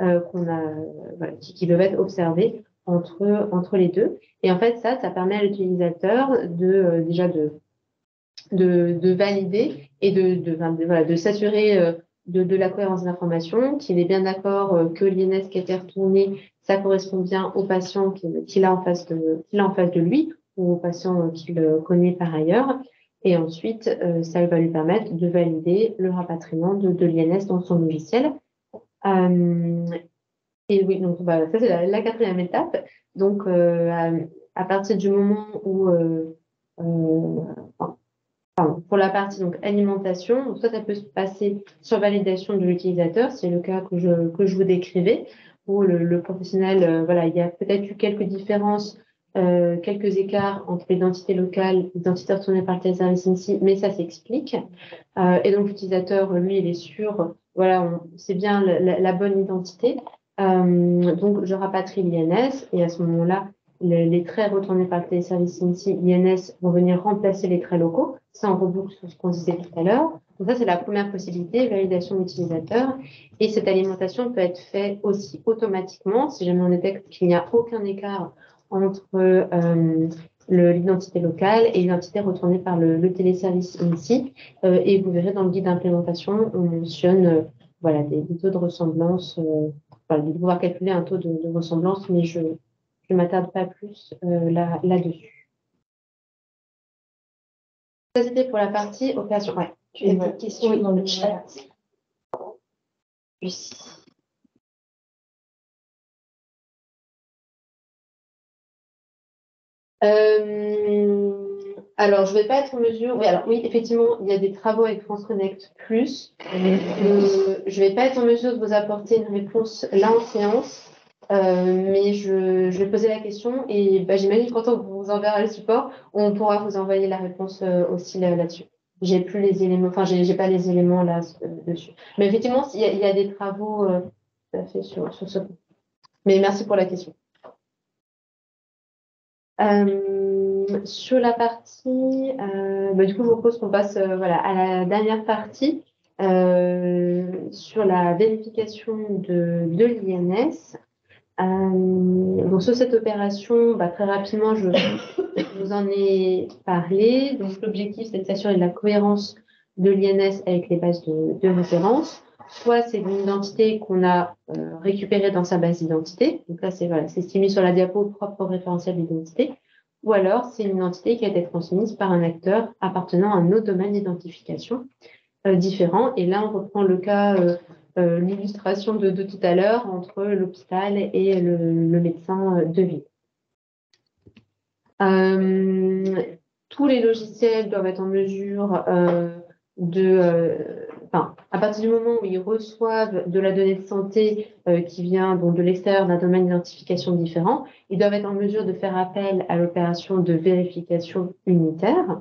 qui peuvent être observés entre les deux. Et en fait, ça permet à l'utilisateur déjà de valider et de s'assurer de la cohérence des informations, qu'il est bien d'accord que l'INS qui a été retourné, ça correspond bien au patient qu'il a en face de lui ou au patient qu'il connaît par ailleurs. Et ensuite, ça va lui permettre de valider le rapatriement de l'INS dans son logiciel. Et oui, donc ça c'est la quatrième étape. Donc à partir du moment où pour la partie donc alimentation, donc ça peut se passer sur validation de l'utilisateur, c'est le cas que je vous décrivais, où le professionnel, voilà, il y a peut-être eu quelques différences, quelques écarts entre l'identité locale, l'identité retournée par le téléservice INSI, mais ça s'explique. Et donc l'utilisateur, lui, il est sûr, voilà, c'est bien la bonne identité. Donc je rapatrie l'INS et à ce moment-là, les traits retournés par le téléservice INSI, INS, vont venir remplacer les traits locaux. Ça, on reboucle sur ce qu'on disait tout à l'heure. Donc ça, c'est la première possibilité, validation d'utilisateur. Et cette alimentation peut être faite aussi automatiquement si jamais on détecte qu'il n'y a aucun écart entre l'identité locale et l'identité retournée par le téléservice INSI. Et vous verrez dans le guide d'implémentation, on mentionne voilà, des taux de ressemblance. Voilà, de pouvoir calculer un taux de ressemblance, mais je ne m'attarde pas plus là-dessus. Ça, c'était pour la partie opération. Ouais.
Tu as des questions dans le chat. Lucie.
Alors, je ne vais pas être en mesure. Oui, alors oui, effectivement, il y a des travaux avec France Connect Plus. Je ne vais pas être en mesure de vous apporter une réponse là en séance, mais je vais poser la question et j'imagine quand on vous enverra le support, on pourra vous envoyer la réponse aussi là-dessus. J'ai plus les éléments, enfin, j'ai pas les éléments là dessus. Mais effectivement, il y a des travaux tout à fait sur ce point. Mais merci pour la question. Sur la partie, du coup, je vous propose qu'on passe voilà, à la dernière partie sur la vérification de l'INS. Donc, sur cette opération, très rapidement, je vous en ai parlé. Donc, l'objectif, c'est de s'assurer de la cohérence de l'INS avec les bases de référence. Soit c'est une identité qu'on a récupérée dans sa base d'identité. Donc là, c'est ce qui est mis sur la diapo propre au référentiel d'identité. Ou alors, c'est une identité qui a été transmise par un acteur appartenant à un autre domaine d'identification différent. Et là, on reprend le cas, l'illustration de tout à l'heure entre l'hôpital et le médecin de ville. Tous les logiciels doivent être en mesure à partir du moment où ils reçoivent de la donnée de santé qui vient donc de l'extérieur d'un domaine d'identification différent, ils doivent être en mesure de faire appel à l'opération de vérification unitaire.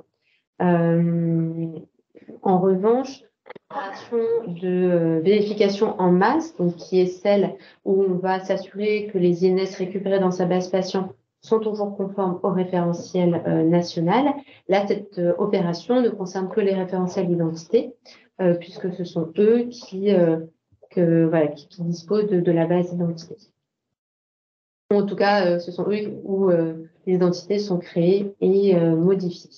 En revanche, l'opération de vérification en masse, donc qui est celle où on va s'assurer que les INS récupérés dans sa base patient sont toujours conformes au référentiel national. Là, cette opération ne concerne que les référentiels d'identité, puisque ce sont eux qui disposent de la base d'identité. En tout cas, ce sont eux où les identités sont créées et modifiées.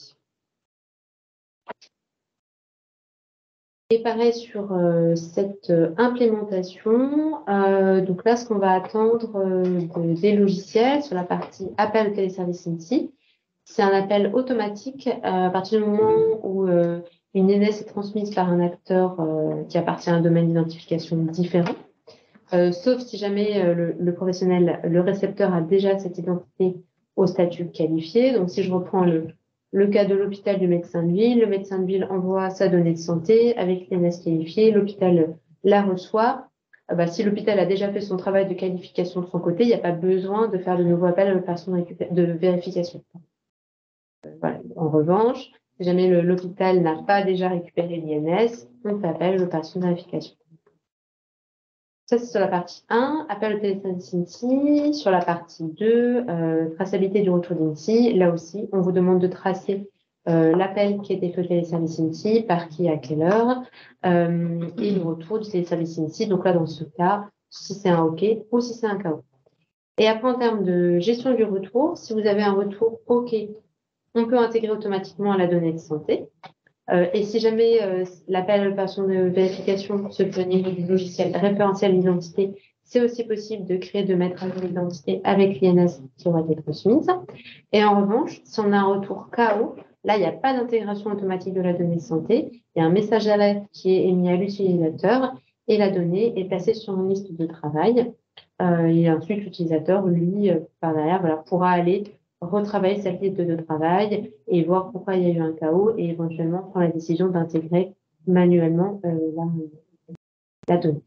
Et pareil sur cette implémentation, donc là, ce qu'on va attendre des logiciels sur la partie appel au téléservice INSI, c'est un appel automatique à partir du moment où une INS est transmise par un acteur qui appartient à un domaine d'identification différent, sauf si jamais le professionnel, le récepteur a déjà cette identité au statut qualifié. Donc, si je reprends le cas de l'hôpital du médecin de ville, le médecin de ville envoie sa donnée de santé avec l'INS qualifiée, l'hôpital la reçoit. Si l'hôpital a déjà fait son travail de qualification de son côté, il n'y a pas besoin de faire de nouveau appel à l'opération de vérification. Voilà. En revanche, si jamais l'hôpital n'a pas déjà récupéré l'INS, on fait appel à l'opération de vérification. Ça, c'est sur la partie 1, appel au téléservice INSI. Sur la partie 2, traçabilité du retour d'INSI. Là aussi, on vous demande de tracer l'appel qui a été fait au téléservice INSI, par qui, à quelle heure, et le retour du téléservice INSI. Donc là, dans ce cas, si c'est un OK ou si c'est un KO. Et après, en termes de gestion du retour, si vous avez un retour OK, on peut intégrer automatiquement à la donnée de santé. Et si jamais l'appel à l'opération de vérification se fait au niveau du logiciel référentiel d'identité, c'est aussi possible de créer, de mettre à jour l'identité avec l'INS qui aura été transmise. Et en revanche, si on a un retour KO, là, il n'y a pas d'intégration automatique de la donnée de santé. Il y a un message alerte qui est émis à l'utilisateur et la donnée est placée sur une liste de travail. Et ensuite, l'utilisateur, lui, par derrière, pourra aller retravailler sa liste de travail et voir pourquoi il y a eu un chaos et éventuellement prendre la décision d'intégrer manuellement la donnée.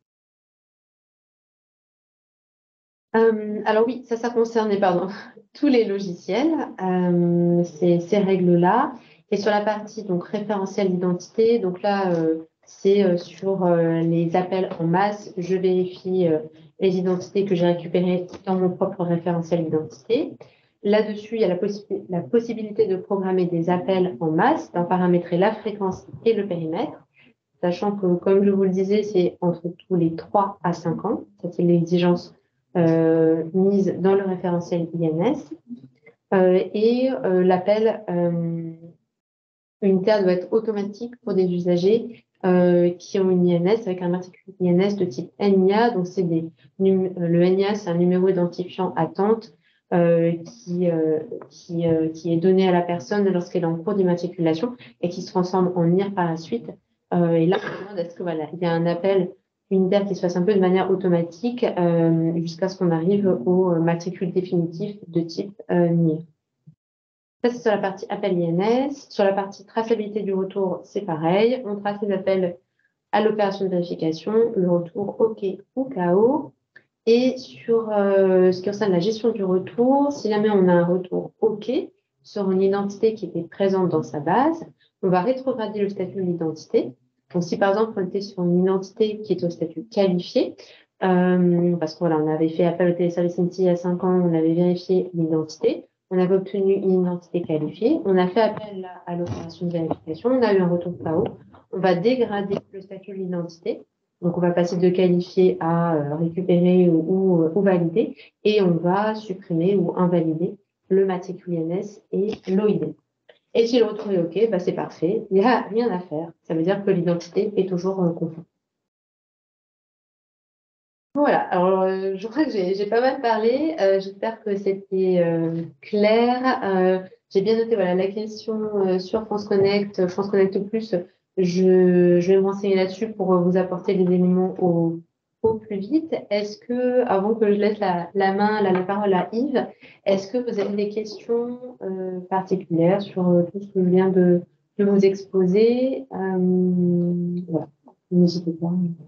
Alors oui, ça concernait tous les logiciels, ces règles-là. Et sur la partie donc référentiel d'identité, donc là, c'est sur les appels en masse. Je vérifie les identités que j'ai récupérées dans mon propre référentiel d'identité. Là-dessus, il y a la possibilité de programmer des appels en masse, d'en paramétrer la fréquence et le périmètre, sachant que, comme je vous le disais, c'est entre tous les 3 à 5 ans. Ça, c'est l'exigence mise dans le référentiel INS. L'appel unitaire doit être automatique pour des usagers qui ont une INS avec un matricule INS de type NIA. Donc, le NIA, c'est un numéro identifiant attente qui est donné à la personne lorsqu'elle est en cours d'immatriculation et qui se transforme en NIR par la suite. Et là, on demande est-ce il y a un appel unitaire qui se fasse un peu de manière automatique jusqu'à ce qu'on arrive au matricule définitif de type NIR. Ça, c'est sur la partie appel INS. Sur la partie traçabilité du retour, c'est pareil. On trace les appels à l'opération de vérification, le retour OK ou KO. Et sur ce qui concerne la gestion du retour, si jamais on a un retour OK sur une identité qui était présente dans sa base, on va rétrograder le statut de l'identité. Donc, si par exemple, on était sur une identité qui est au statut qualifié, parce qu'on avait fait appel au téléservice NT il y a 5 ans, on avait vérifié l'identité, on avait obtenu une identité qualifiée, on a fait appel à l'opération de vérification, on a eu un retour KO, on va dégrader le statut de l'identité. Donc, on va passer de qualifié à récupérer ou valider, et on va supprimer ou invalider le matricule INS et l'OID. Et si le retour est OK, c'est parfait, il n'y a rien à faire. Ça veut dire que l'identité est toujours conforme. Voilà, alors je crois que j'ai pas mal parlé. J'espère que c'était clair. J'ai bien noté la question sur France Connect Plus. Je vais me renseigner là-dessus pour vous apporter les éléments au plus vite. Est-ce que, avant que je laisse la parole à Yves, est-ce que vous avez des questions particulières sur tout ce que je viens de vous exposer? Voilà, n'hésitez pas.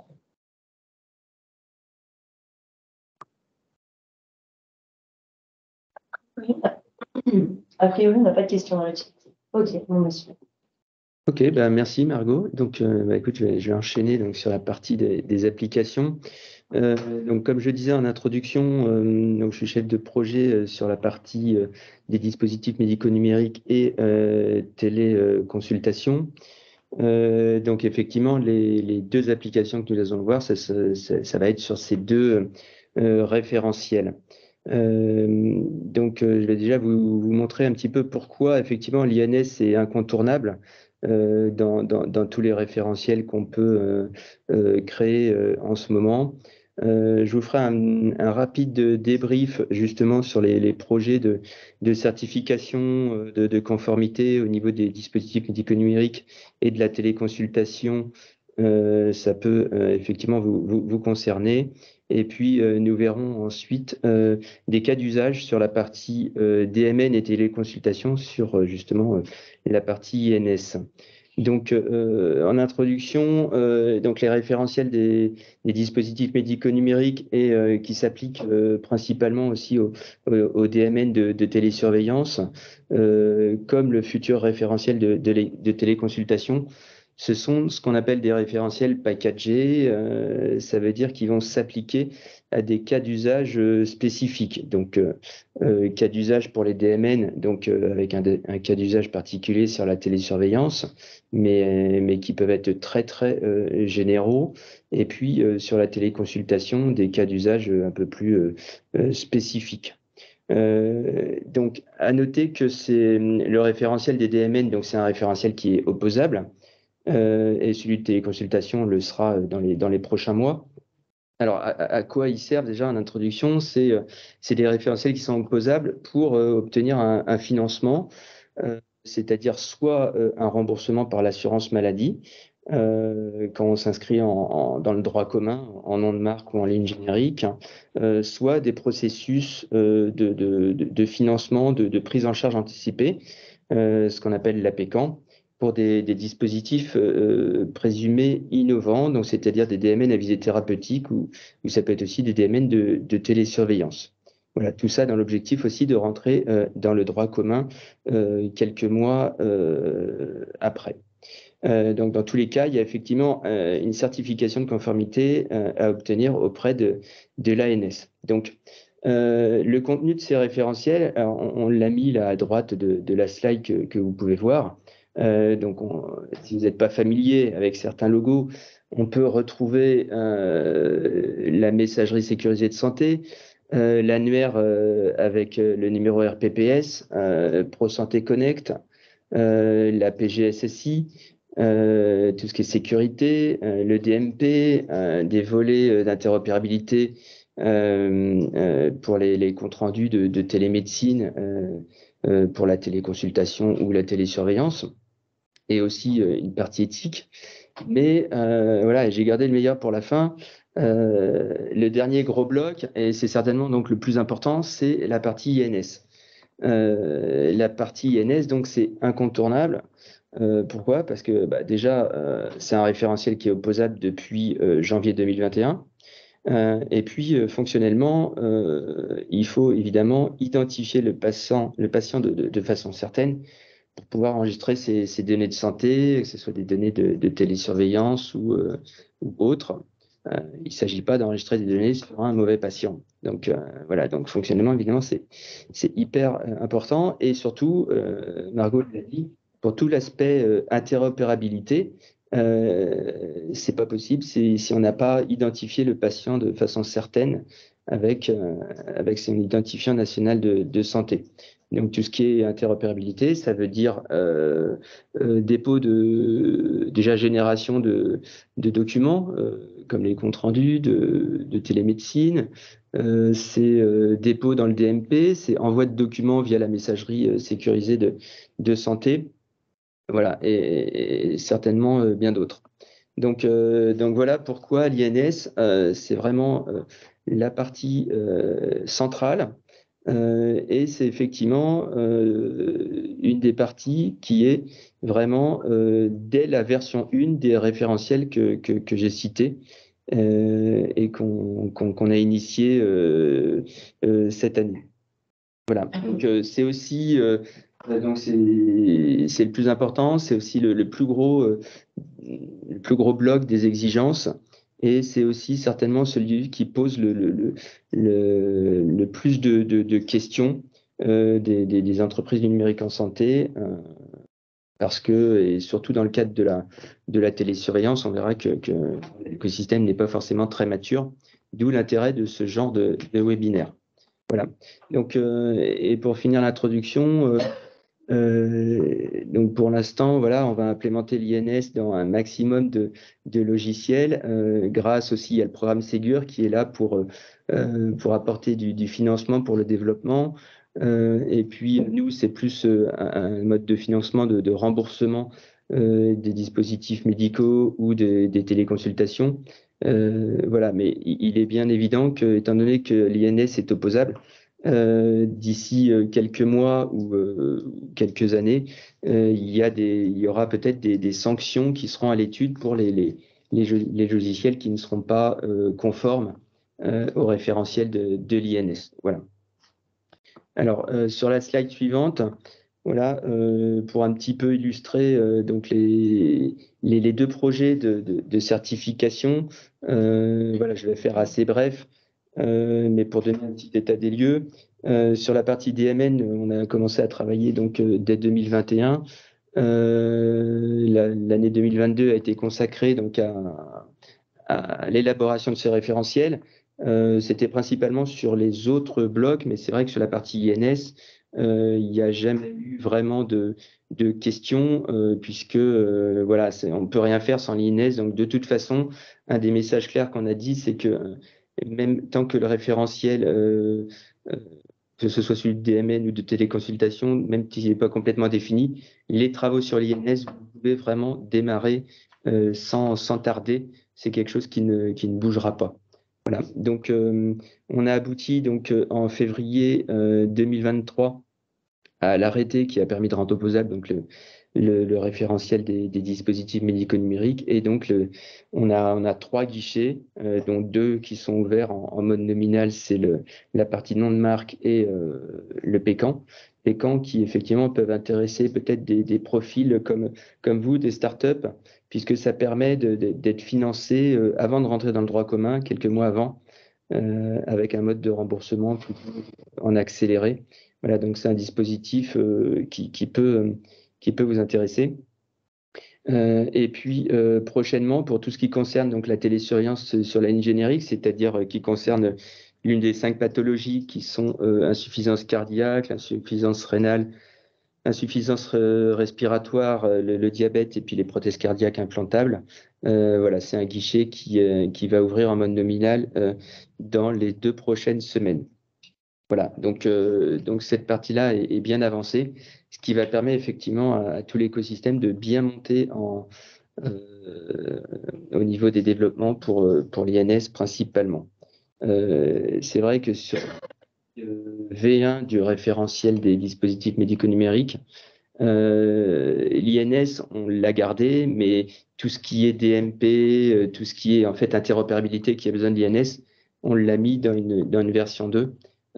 A priori, on n'a pas de questions dans le chat.
Ok, bon, monsieur.
Ok, merci Margot. Donc, écoute, je vais enchaîner donc, sur la partie des applications. Donc, comme je disais en introduction, donc, je suis chef de projet sur la partie des dispositifs médicaux numériques et téléconsultation. Donc, effectivement, les deux applications que nous allons voir, ça va être sur ces deux référentiels. Donc, je vais déjà vous montrer un petit peu pourquoi, effectivement, l'INS est incontournable dans tous les référentiels qu'on peut créer en ce moment. Je vous ferai un rapide débrief justement sur les projets de certification de conformité au niveau des dispositifs médicaux numériques et de la téléconsultation. Ça peut effectivement vous concerner. Et puis, nous verrons ensuite des cas d'usage sur la partie DMN et téléconsultation sur justement la partie INS. Donc, en introduction, donc les référentiels des dispositifs médicaux numériques et qui s'appliquent principalement aussi au DMN de télésurveillance, comme le futur référentiel de téléconsultation. Ce sont ce qu'on appelle des référentiels packagés. Ça veut dire qu'ils vont s'appliquer à des cas d'usage spécifiques. Donc, cas d'usage pour les DMN, donc avec un cas d'usage particulier sur la télésurveillance, mais qui peuvent être très, très généraux. Et puis, sur la téléconsultation, des cas d'usage un peu plus spécifiques. Donc, à noter que c'est le référentiel des DMN, donc c'est un référentiel qui est opposable. Et celui de téléconsultation le sera dans les prochains mois. Alors, à quoi ils servent déjà en introduction? C'est des référentiels qui sont opposables pour obtenir un financement, c'est-à-dire soit un remboursement par l'assurance maladie, quand on s'inscrit dans le droit commun, en nom de marque ou en ligne générique, soit des processus de financement, de prise en charge anticipée, ce qu'on appelle l'APECAN, pour des dispositifs présumés innovants, donc c'est-à-dire des DMN à visée thérapeutique ou ça peut être aussi des DMN de télésurveillance. Voilà, tout ça dans l'objectif aussi de rentrer dans le droit commun quelques mois après. Donc, dans tous les cas, il y a effectivement une certification de conformité à obtenir auprès de l'ANS. Donc, le contenu de ces référentiels, alors, on l'a mis là à droite de la slide que vous pouvez voir. Donc, si vous n'êtes pas familier avec certains logos, on peut retrouver la messagerie sécurisée de santé, l'annuaire avec le numéro RPPS, ProSanté Connect, la PGSSI, tout ce qui est sécurité, le DMP, des volets d'interopérabilité pour les comptes rendus de télémédecine pour la téléconsultation ou la télésurveillance, et aussi une partie éthique. Mais voilà, j'ai gardé le meilleur pour la fin. Le dernier gros bloc, et c'est certainement donc le plus important, c'est la partie INS. La partie INS, donc c'est incontournable. Pourquoi? Parce que déjà, c'est un référentiel qui est opposable depuis janvier 2021. Et puis, fonctionnellement, il faut évidemment identifier le patient de façon certaine pour pouvoir enregistrer ces données de santé, que ce soit des données de télésurveillance ou autres. Il ne s'agit pas d'enregistrer des données sur un mauvais patient. Donc voilà, donc fonctionnellement, évidemment, c'est hyper important. Et surtout, Margot l'a dit, pour tout l'aspect interopérabilité, c'est pas possible si on n'a pas identifié le patient de façon certaine avec son identifiant national de santé. Donc tout ce qui est interopérabilité, ça veut dire dépôt déjà génération de documents comme les comptes rendus de télémédecine, c'est dépôt dans le DMP, c'est envoi de documents via la messagerie sécurisée de santé, voilà, et certainement bien d'autres. Donc voilà pourquoi l'INS, c'est vraiment la partie centrale. Et c'est effectivement une des parties qui est vraiment dès la version 1 des référentiels que j'ai cités et qu'on a initié cette année. Voilà. Donc c'est aussi donc c'est le plus important, c'est aussi le plus gros bloc des exigences. Et c'est aussi certainement celui qui pose le plus de questions des entreprises du numérique en santé, parce que, et surtout dans le cadre de la télésurveillance, on verra que l'écosystème n'est pas forcément très mature, d'où l'intérêt de ce genre de webinaire. Voilà. Donc, et pour finir l'introduction, donc pour l'instant, voilà, on va implémenter l'INS dans un maximum de logiciels, grâce aussi à le programme Ségur qui est là pour apporter du financement pour le développement. Et puis nous, c'est plus un mode de financement de remboursement des dispositifs médicaux ou des téléconsultations. Voilà, mais il est bien évident que, étant donné que l'INS est opposable, d'ici quelques mois ou quelques années, il y aura peut-être des sanctions qui seront à l'étude pour les logiciels qui ne seront pas conformes au référentiel de l'INS. Voilà. Alors, sur la slide suivante, voilà, pour un petit peu illustrer donc les deux projets de certification, voilà, je vais faire assez bref. Mais pour donner un petit état des lieux, sur la partie DMN, on a commencé à travailler donc dès 2021. L'année 2022 a été consacrée donc à l'élaboration de ces référentiels. C'était principalement sur les autres blocs, mais c'est vrai que sur la partie INS, il n'y a jamais eu vraiment de questions, puisque voilà, on ne peut rien faire sans l'INS. Donc de toute façon, un des messages clairs qu'on a dit, c'est que même tant que le référentiel, que ce soit celui de DMN ou de téléconsultation, même s'il n'est pas complètement défini, les travaux sur l'INS, vous pouvez vraiment démarrer sans tarder. C'est quelque chose qui ne bougera pas. Voilà. Donc, on a abouti donc en février 2023 à l'arrêté qui a permis de rendre opposable donc le référentiel des dispositifs médico-numériques. Et donc, on a 3 guichets, dont 2 qui sont ouverts en mode nominal, c'est la partie nom de marque et le PECAN. PECAN qui, effectivement, peuvent intéresser peut-être des profils comme vous, des startups, puisque ça permet d'être financé avant de rentrer dans le droit commun, quelques mois avant, avec un mode de remboursement plutôt en accéléré. Voilà, donc c'est un dispositif qui peut vous intéresser. Et puis prochainement, pour tout ce qui concerne donc la télésurveillance sur la ligne générique, c'est-à-dire qui concerne l'une des 5 pathologies qui sont insuffisance cardiaque, insuffisance rénale, insuffisance respiratoire, le diabète et puis les prothèses cardiaques implantables. Voilà, c'est un guichet qui va ouvrir en mode nominal dans les 2 prochaines semaines. Voilà, donc cette partie-là est bien avancée, ce qui va permettre effectivement à tout l'écosystème de bien monter au niveau des développements pour l'INS principalement. C'est vrai que sur V1 du référentiel des dispositifs médico-numériques, l'INS, on l'a gardé, mais tout ce qui est DMP, tout ce qui est en fait interopérabilité qui a besoin de l'INS, on l'a mis dans une version 2.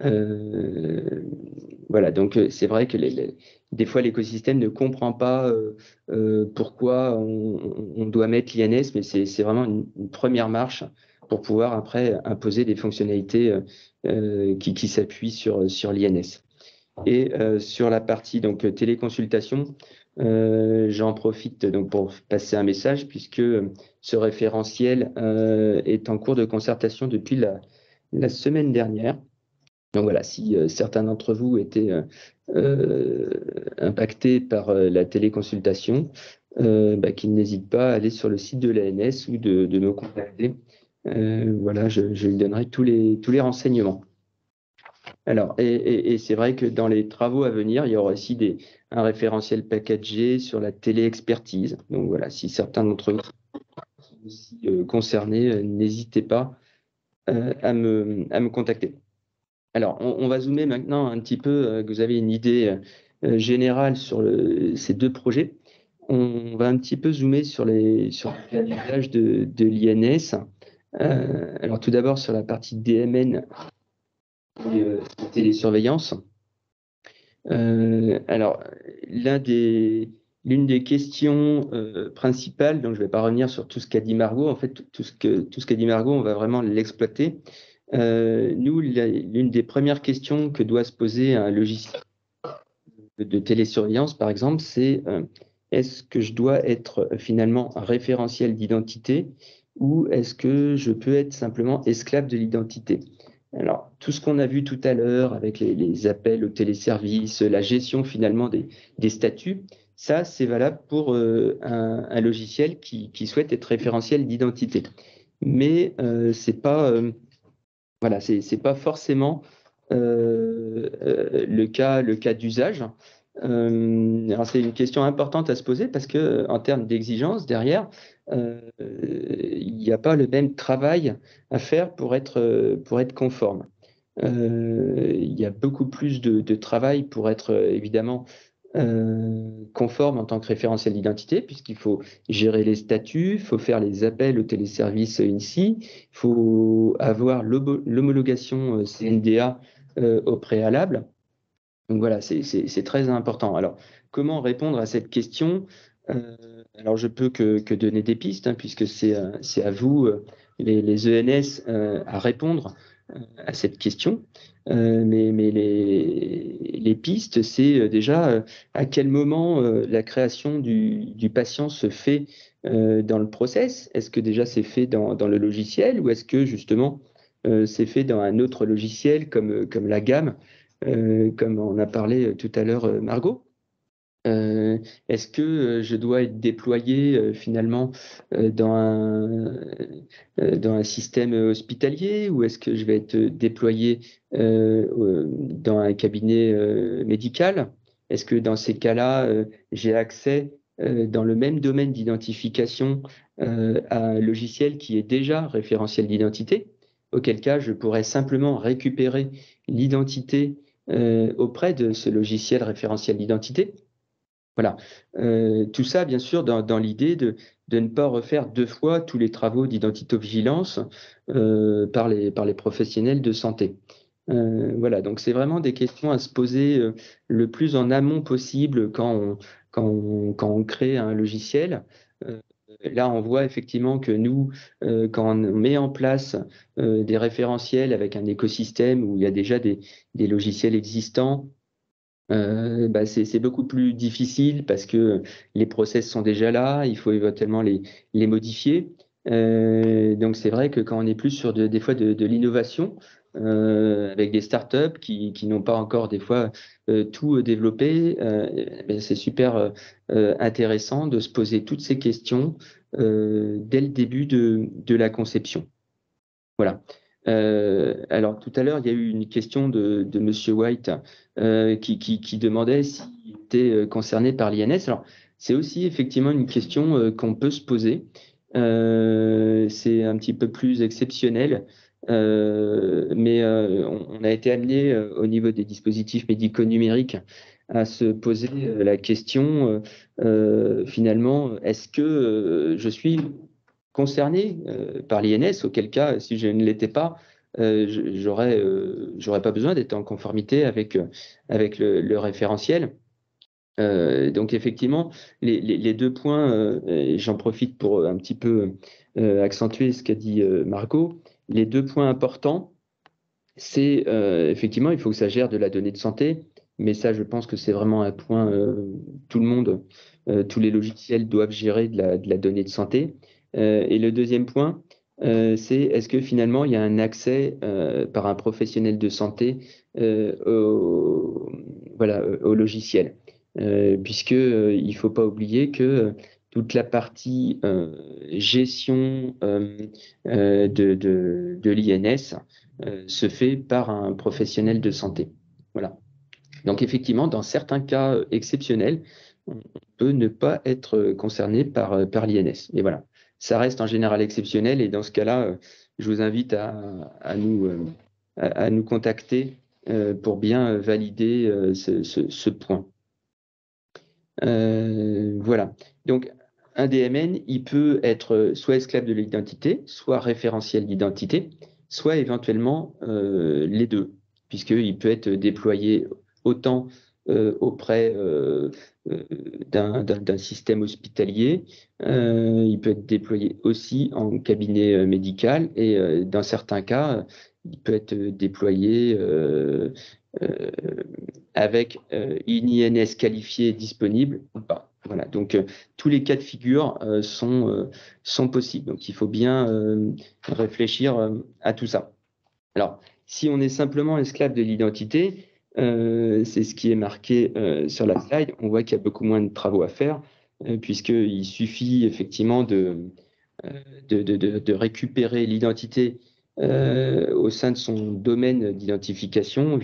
Voilà, donc c'est vrai que des fois l'écosystème ne comprend pas pourquoi on doit mettre l'INS, mais c'est vraiment une première marche pour pouvoir après imposer des fonctionnalités qui s'appuient sur l'INS. Et sur la partie donc téléconsultation, j'en profite donc pour passer un message puisque ce référentiel est en cours de concertation depuis la semaine dernière. Donc voilà, si certains d'entre vous étaient impactés par la téléconsultation, qu'ils n'hésitent pas à aller sur le site de l'ANS ou de me contacter. Voilà, je lui donnerai tous les renseignements. Alors, et c'est vrai que dans les travaux à venir, il y aura aussi un référentiel packagé sur la téléexpertise. Donc voilà, si certains d'entre vous sont aussi concernés, n'hésitez pas à me contacter. Alors, on va zoomer maintenant un petit peu, que vous avez une idée générale sur ces 2 projets. On va un petit peu zoomer sur le cas d'usage de l'INS. Alors, tout d'abord, sur la partie DMN et télésurveillance. Alors, l'une des questions principales, donc je ne vais pas revenir sur tout ce qu'a dit Margot, en fait, tout ce qu'a dit Margot, on va vraiment l'exploiter. Nous, l'une des premières questions que doit se poser un logiciel de télésurveillance, par exemple, c'est est-ce que je dois être finalement un référentiel d'identité ou est-ce que je peux être simplement esclave de l'identité? Alors, tout ce qu'on a vu tout à l'heure avec les appels aux téléservices, la gestion finalement des statuts, ça, c'est valable pour un logiciel qui souhaite être référentiel d'identité. Mais c'est pas forcément le cas d'usage. Alors c'est une question importante à se poser parce que en termes d'exigence derrière, il n'y a pas le même travail à faire pour être conforme. Il y a beaucoup plus de travail pour être évidemment conforme en tant que référentiel d'identité, puisqu'il faut gérer les statuts, il faut faire les appels au téléservice INSI, il faut avoir l'homologation CNDA au préalable. Donc voilà, c'est très important. Alors, comment répondre à cette question? Alors, je peux que donner des pistes, hein, puisque c'est à vous, les ENS, à répondre à cette question. Mais les pistes, c'est déjà à quel moment la création du patient se fait dans le process. Est-ce que déjà c'est fait dans le logiciel ou est-ce que justement c'est fait dans un autre logiciel comme la gamme, comme on a parlé tout à l'heure, Margot? Est-ce que je dois être déployé finalement dans un système hospitalier ou est-ce que je vais être déployé dans un cabinet médical? Est-ce que dans ces cas-là, j'ai accès dans le même domaine d'identification un logiciel qui est déjà référentiel d'identité, auquel cas je pourrais simplement récupérer l'identité auprès de ce logiciel référentiel d'identité. Voilà. Tout ça, bien sûr, dans l'idée de ne pas refaire 2 fois tous les travaux d'identité-vigilance par les professionnels de santé. Voilà, donc c'est vraiment des questions à se poser le plus en amont possible quand on crée un logiciel. Euh, Là, on voit effectivement que nous, quand on met en place des référentiels avec un écosystème où il y a déjà des logiciels existants, c'est beaucoup plus difficile parce que les process sont déjà là, il faut éventuellement les modifier. Donc c'est vrai que quand on est plus sur des fois de l'innovation, avec des startups qui n'ont pas encore des fois tout développé, c'est super intéressant de se poser toutes ces questions dès le début de la conception. Voilà. Alors tout à l'heure, il y a eu une question de Monsieur White qui demandait s'il était concerné par l'INS. Alors c'est aussi effectivement une question qu'on peut se poser. C'est un petit peu plus exceptionnel, mais on a été amené au niveau des dispositifs médicaux numériques à se poser la question finalement, est-ce que je suis concerné par l'INS, auquel cas, si je ne l'étais pas, j'aurais pas besoin d'être en conformité avec le référentiel. Donc effectivement, les 2 points, et j'en profite pour un petit peu accentuer ce qu'a dit Margot, les 2 points importants, c'est effectivement, il faut que ça gère de la donnée de santé, mais ça, je pense que c'est vraiment un point, tout le monde, tous les logiciels doivent gérer de la donnée de santé. Et le deuxième point, c'est est-ce que finalement, il y a un accès par un professionnel de santé voilà, au logiciel. Puisque il ne faut pas oublier que toute la partie gestion de l'INS se fait par un professionnel de santé. Voilà. Donc effectivement, dans certains cas exceptionnels, on peut ne pas être concerné par l'INS. Et voilà, ça reste en général exceptionnel. Et dans ce cas-là, je vous invite à nous contacter pour bien valider ce point. Voilà. Donc, un DMN, il peut être soit esclave de l'identité, soit référentiel d'identité, soit éventuellement les deux, puisqu'il peut être déployé autant auprès d'un système hospitalier, il peut être déployé aussi en cabinet médical et dans certains cas, il peut être déployé euh, avec une INS qualifiée disponible ou pas. Voilà, donc tous les cas de figure sont possibles. Donc il faut bien réfléchir à tout ça. Alors, si on est simplement esclave de l'identité, c'est ce qui est marqué sur la slide, on voit qu'il y a beaucoup moins de travaux à faire, puisqu'il suffit effectivement de récupérer l'identité au sein de son domaine d'identification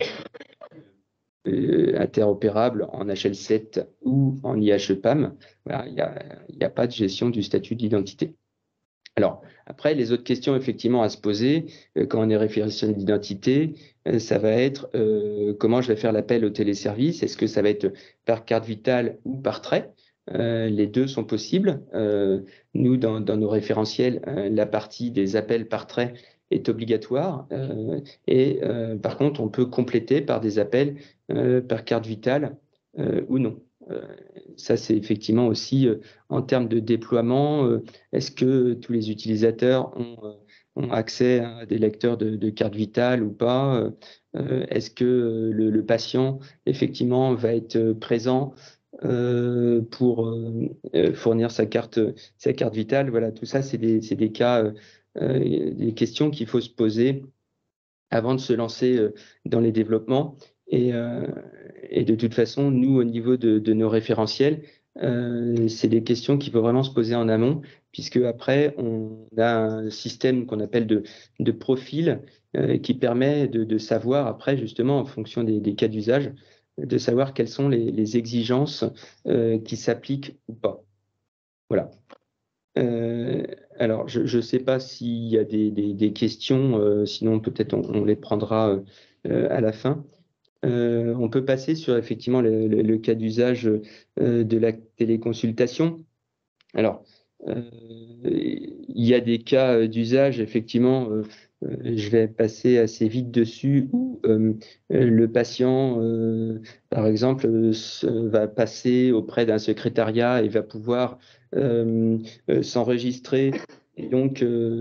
interopérable en HL7 ou en IHEPAM. Voilà, il n'y a pas de gestion du statut d'identité. Alors, après, les autres questions effectivement à se poser quand on est référentiel d'identité, ça va être comment je vais faire l'appel au téléservice. Est-ce que ça va être par carte vitale ou par trait? Les deux sont possibles. Nous, dans nos référentiels, la partie des appels par trait est obligatoire. Et par contre, on peut compléter par des appels par carte vitale ou non. Ça, c'est effectivement aussi en termes de déploiement. Est-ce que tous les utilisateurs ont accès à des lecteurs de carte vitale ou pas? Est-ce que le patient, effectivement, va être présent pour fournir sa carte vitale? Voilà, tout ça, c'est des cas, des questions qu'il faut se poser avant de se lancer dans les développements. Et de toute façon, nous, au niveau de nos référentiels, c'est des questions qu'il faut vraiment se poser en amont, puisque après, on a un système qu'on appelle de profil qui permet de savoir après, justement, en fonction des cas d'usage, de savoir quelles sont les exigences qui s'appliquent ou pas. Voilà. Alors, je ne sais pas s'il y a des questions, sinon peut-être on les prendra à la fin. On peut passer sur effectivement le cas d'usage de la téléconsultation. Alors, il y a des cas d'usage, effectivement, je vais passer assez vite dessus, où le patient, par exemple, va passer auprès d'un secrétariat et va pouvoir s'enregistrer. Et donc,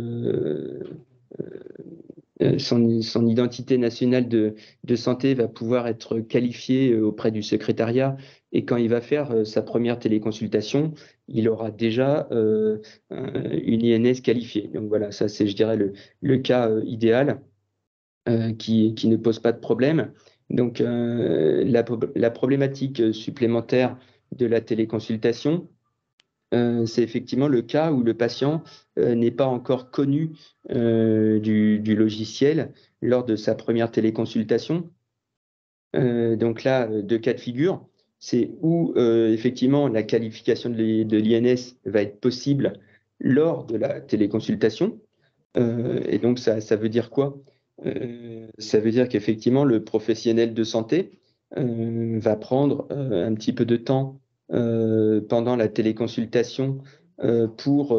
son identité nationale de santé va pouvoir être qualifiée auprès du secrétariat. Et quand il va faire sa première téléconsultation, il aura déjà une INS qualifiée. Donc voilà, ça c'est, je dirais, le cas idéal qui ne pose pas de problème. Donc la problématique supplémentaire de la téléconsultation, c'est effectivement le cas où le patient n'est pas encore connu du logiciel lors de sa première téléconsultation. Donc là, deux cas de figure. C'est où effectivement la qualification de l'INS va être possible lors de la téléconsultation. Et donc ça veut dire quoi? Ça veut dire qu'effectivement le professionnel de santé va prendre un petit peu de temps pendant la téléconsultation pour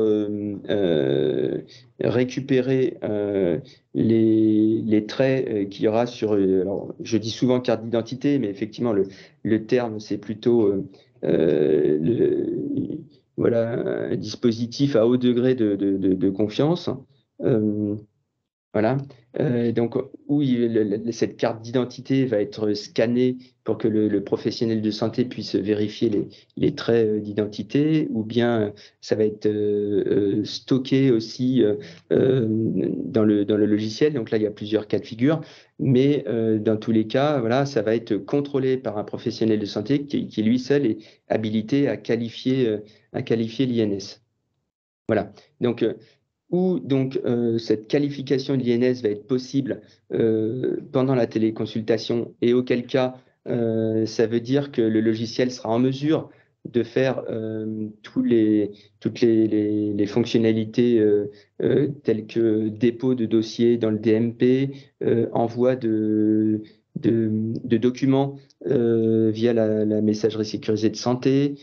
récupérer les traits qu'il y aura sur. Alors, je dis souvent carte d'identité, mais effectivement le terme c'est plutôt voilà, un dispositif à haut degré de confiance. Voilà. Donc, où cette carte d'identité va être scannée pour que le professionnel de santé puisse vérifier les traits d'identité, ou bien ça va être stocké aussi dans le logiciel. Donc là, il y a plusieurs cas de figure, mais dans tous les cas, voilà, ça va être contrôlé par un professionnel de santé qui lui seul est habilité à qualifier l'INS. Voilà. Donc, où donc cette qualification de l'INS va être possible pendant la téléconsultation, et auquel cas ça veut dire que le logiciel sera en mesure de faire toutes les fonctionnalités telles que dépôt de dossier dans le DMP, envoi de documents via la messagerie sécurisée de santé.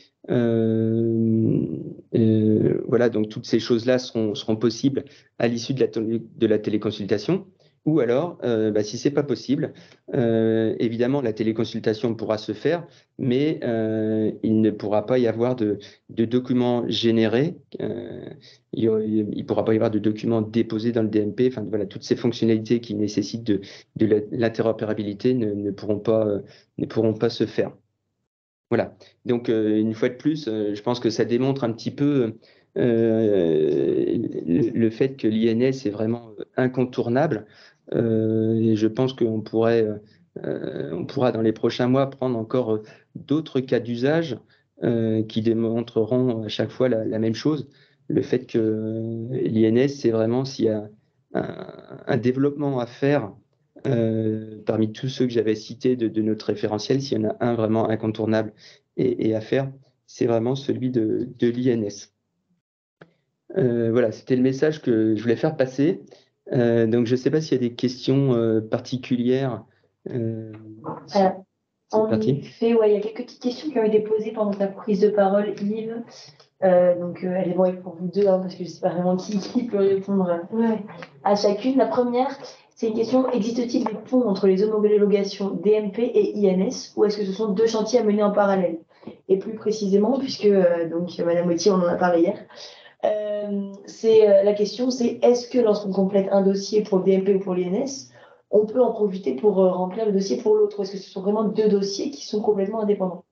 Voilà, donc toutes ces choses-là seront possibles à l'issue de la téléconsultation. Ou alors, si c'est pas possible, évidemment, la téléconsultation pourra se faire, mais il ne pourra pas y avoir de documents générés, il ne pourra pas y avoir de documents déposés dans le DMP. Enfin, voilà, toutes ces fonctionnalités qui nécessitent de l'interopérabilité ne pourront pas se faire. Voilà. Donc, une fois de plus, je pense que ça démontre un petit peu le fait que l'INS est vraiment incontournable. Et je pense qu'on on pourra dans les prochains mois prendre encore d'autres cas d'usage qui démontreront à chaque fois la même chose. Le fait que l'INS, c'est vraiment s'il y a un développement à faire parmi tous ceux que j'avais cités de notre référentiel, s'il y en a un vraiment incontournable et à faire, c'est vraiment celui de l'INS. Voilà, c'était le message que je voulais faire passer. Donc, je ne sais pas s'il y a des questions particulières.
En effet, ouais, il y a quelques petites questions qui ont été posées pendant ta prise de parole, Yves. Donc, elles vont être pour vous deux, parce que je ne sais pas vraiment qui peut répondre à chacune. La première, c'est une question: existe-t-il des ponts entre les homologations DMP et INS, ou est-ce que ce sont deux chantiers à mener en parallèle? Et plus précisément, puisque Madame Motti, on en a parlé hier, la question, c'est: est-ce que lorsqu'on complète un dossier pour le DMP ou pour l'INS, on peut en profiter pour remplir le dossier pour l'autre, ou est-ce que ce sont vraiment deux dossiers qui sont complètement indépendants?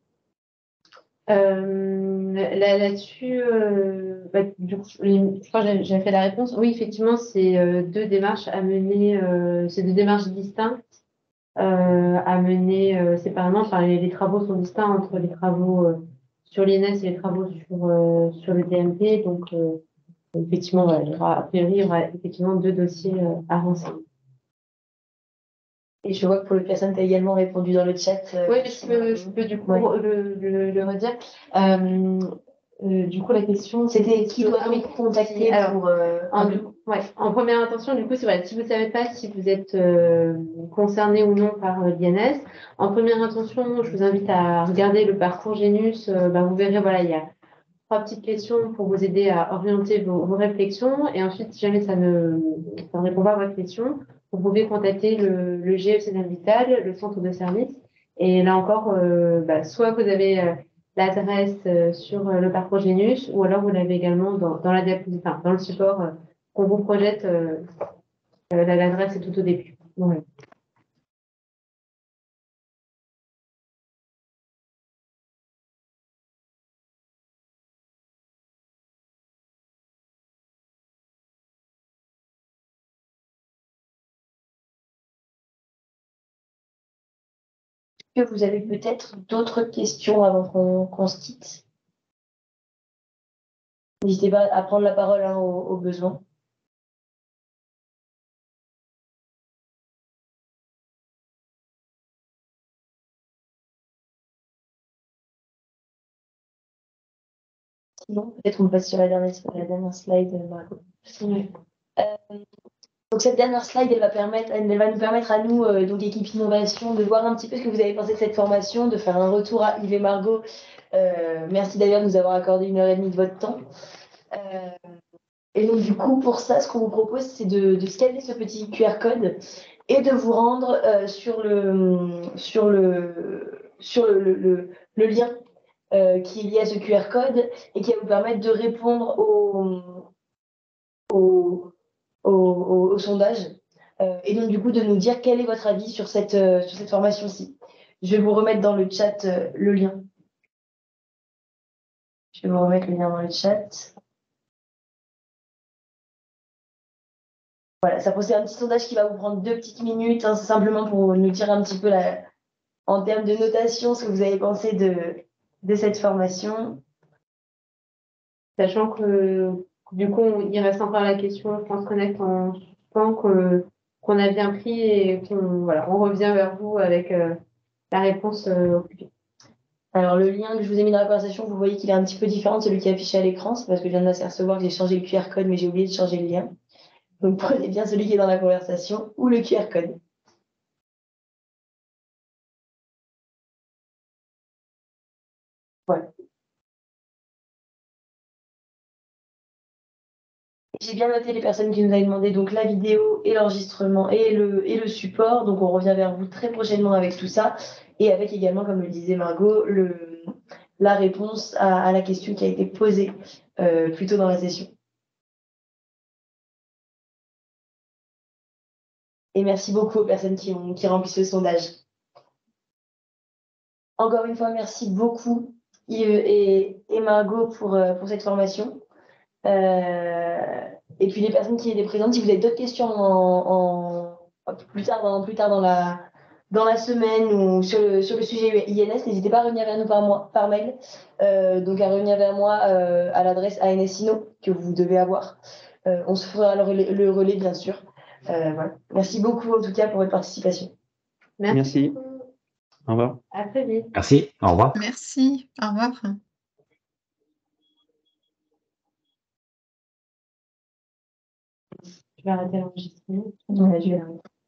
Là-dessus, du coup, je crois que j'ai fait la réponse. Oui, effectivement, c'est deux démarches à mener, c'est deux démarches distinctes à mener séparément. Enfin, les travaux sont distincts entre les travaux sur l'INS et les travaux sur le DMP. Donc, effectivement, voilà, a priori, il y aura effectivement deux dossiers à renseigner.
Et je vois que pour le personne, tu as également répondu dans le chat.
Oui, mais je peux du coup le redire. Du coup, la question,
c'était qui doit-on contacter pour
en première intention, du coup, c'est vrai, si vous ne savez pas si vous êtes concerné ou non par l'INS, en première intention, je vous invite à regarder le parcours Génus. Vous verrez, voilà, il y a 3 petites questions pour vous aider à orienter vos réflexions. Et ensuite, si jamais ça ne répond pas à votre question, vous pouvez contacter le GFCNL Vital, le centre de service. Et là encore, soit vous avez l'adresse sur le parcours Génus, ou alors vous l'avez également dans la diapositive, dans le support qu'on vous projette. L'adresse est tout au début. Ouais.
que vous avez peut-être d'autres questions avant qu'on se quitte. N'hésitez pas à prendre la parole au besoin. Sinon, peut-être on passe sur la dernière slide, Margot.
Ouais.
Donc cette dernière slide, elle va nous permettre à nous, donc équipe innovation, de voir un petit peu ce que vous avez pensé de cette formation, de faire un retour à Yves et Margot. Merci d'ailleurs de nous avoir accordé 1h30 de votre temps. Et donc du coup, pour ça, ce qu'on vous propose, c'est de scanner ce petit QR code et de vous rendre sur le lien qui est lié à ce QR code et qui va vous permettre de répondre au sondage. Et donc, du coup, de nous dire quel est votre avis sur cette formation-ci. Je vais vous remettre dans le chat le lien. Je vais vous remettre le lien dans le chat. Voilà, ça procède un petit sondage qui va vous prendre 2 petites minutes. C'est simplement pour nous dire un petit peu, en termes de notation, ce que vous avez pensé de cette formation.
Sachant que, du coup, il reste encore la question France Connect en suspens qu'on a bien pris et on revient vers vous avec la réponse au plus vite.
Alors, le lien que je vous ai mis dans la conversation, vous voyez qu'il est un petit peu différent de celui qui est affiché à l'écran. C'est parce que je viens de m'apercevoir que j'ai changé le QR code, mais j'ai oublié de changer le lien. Donc, prenez bien celui qui est dans la conversation ou le QR code. Voilà. J'ai bien noté les personnes qui nous avaient demandé donc la vidéo et l'enregistrement et le support. Donc, on revient vers vous très prochainement avec tout ça et avec également, comme le disait Margot, la réponse à la question qui a été posée plus tôt dans la session. Et merci beaucoup aux personnes qui remplissent le sondage. Encore une fois, merci beaucoup Yves et Margot pour cette formation. Et puis les personnes qui étaient présentes, si vous avez d'autres questions plus tard dans la semaine ou sur le sujet INS, n'hésitez pas à revenir vers nous par mail. Donc à revenir vers moi à l'adresse ANSINO que vous devez avoir. On se fera le relais, bien sûr. Voilà. Merci beaucoup en tout cas pour votre participation.
Merci. Au revoir.
À très vite.
Merci. Au revoir.
Merci. Au revoir.
Je vais arrêter l'enregistrement.
Ouais, je vais arrêter.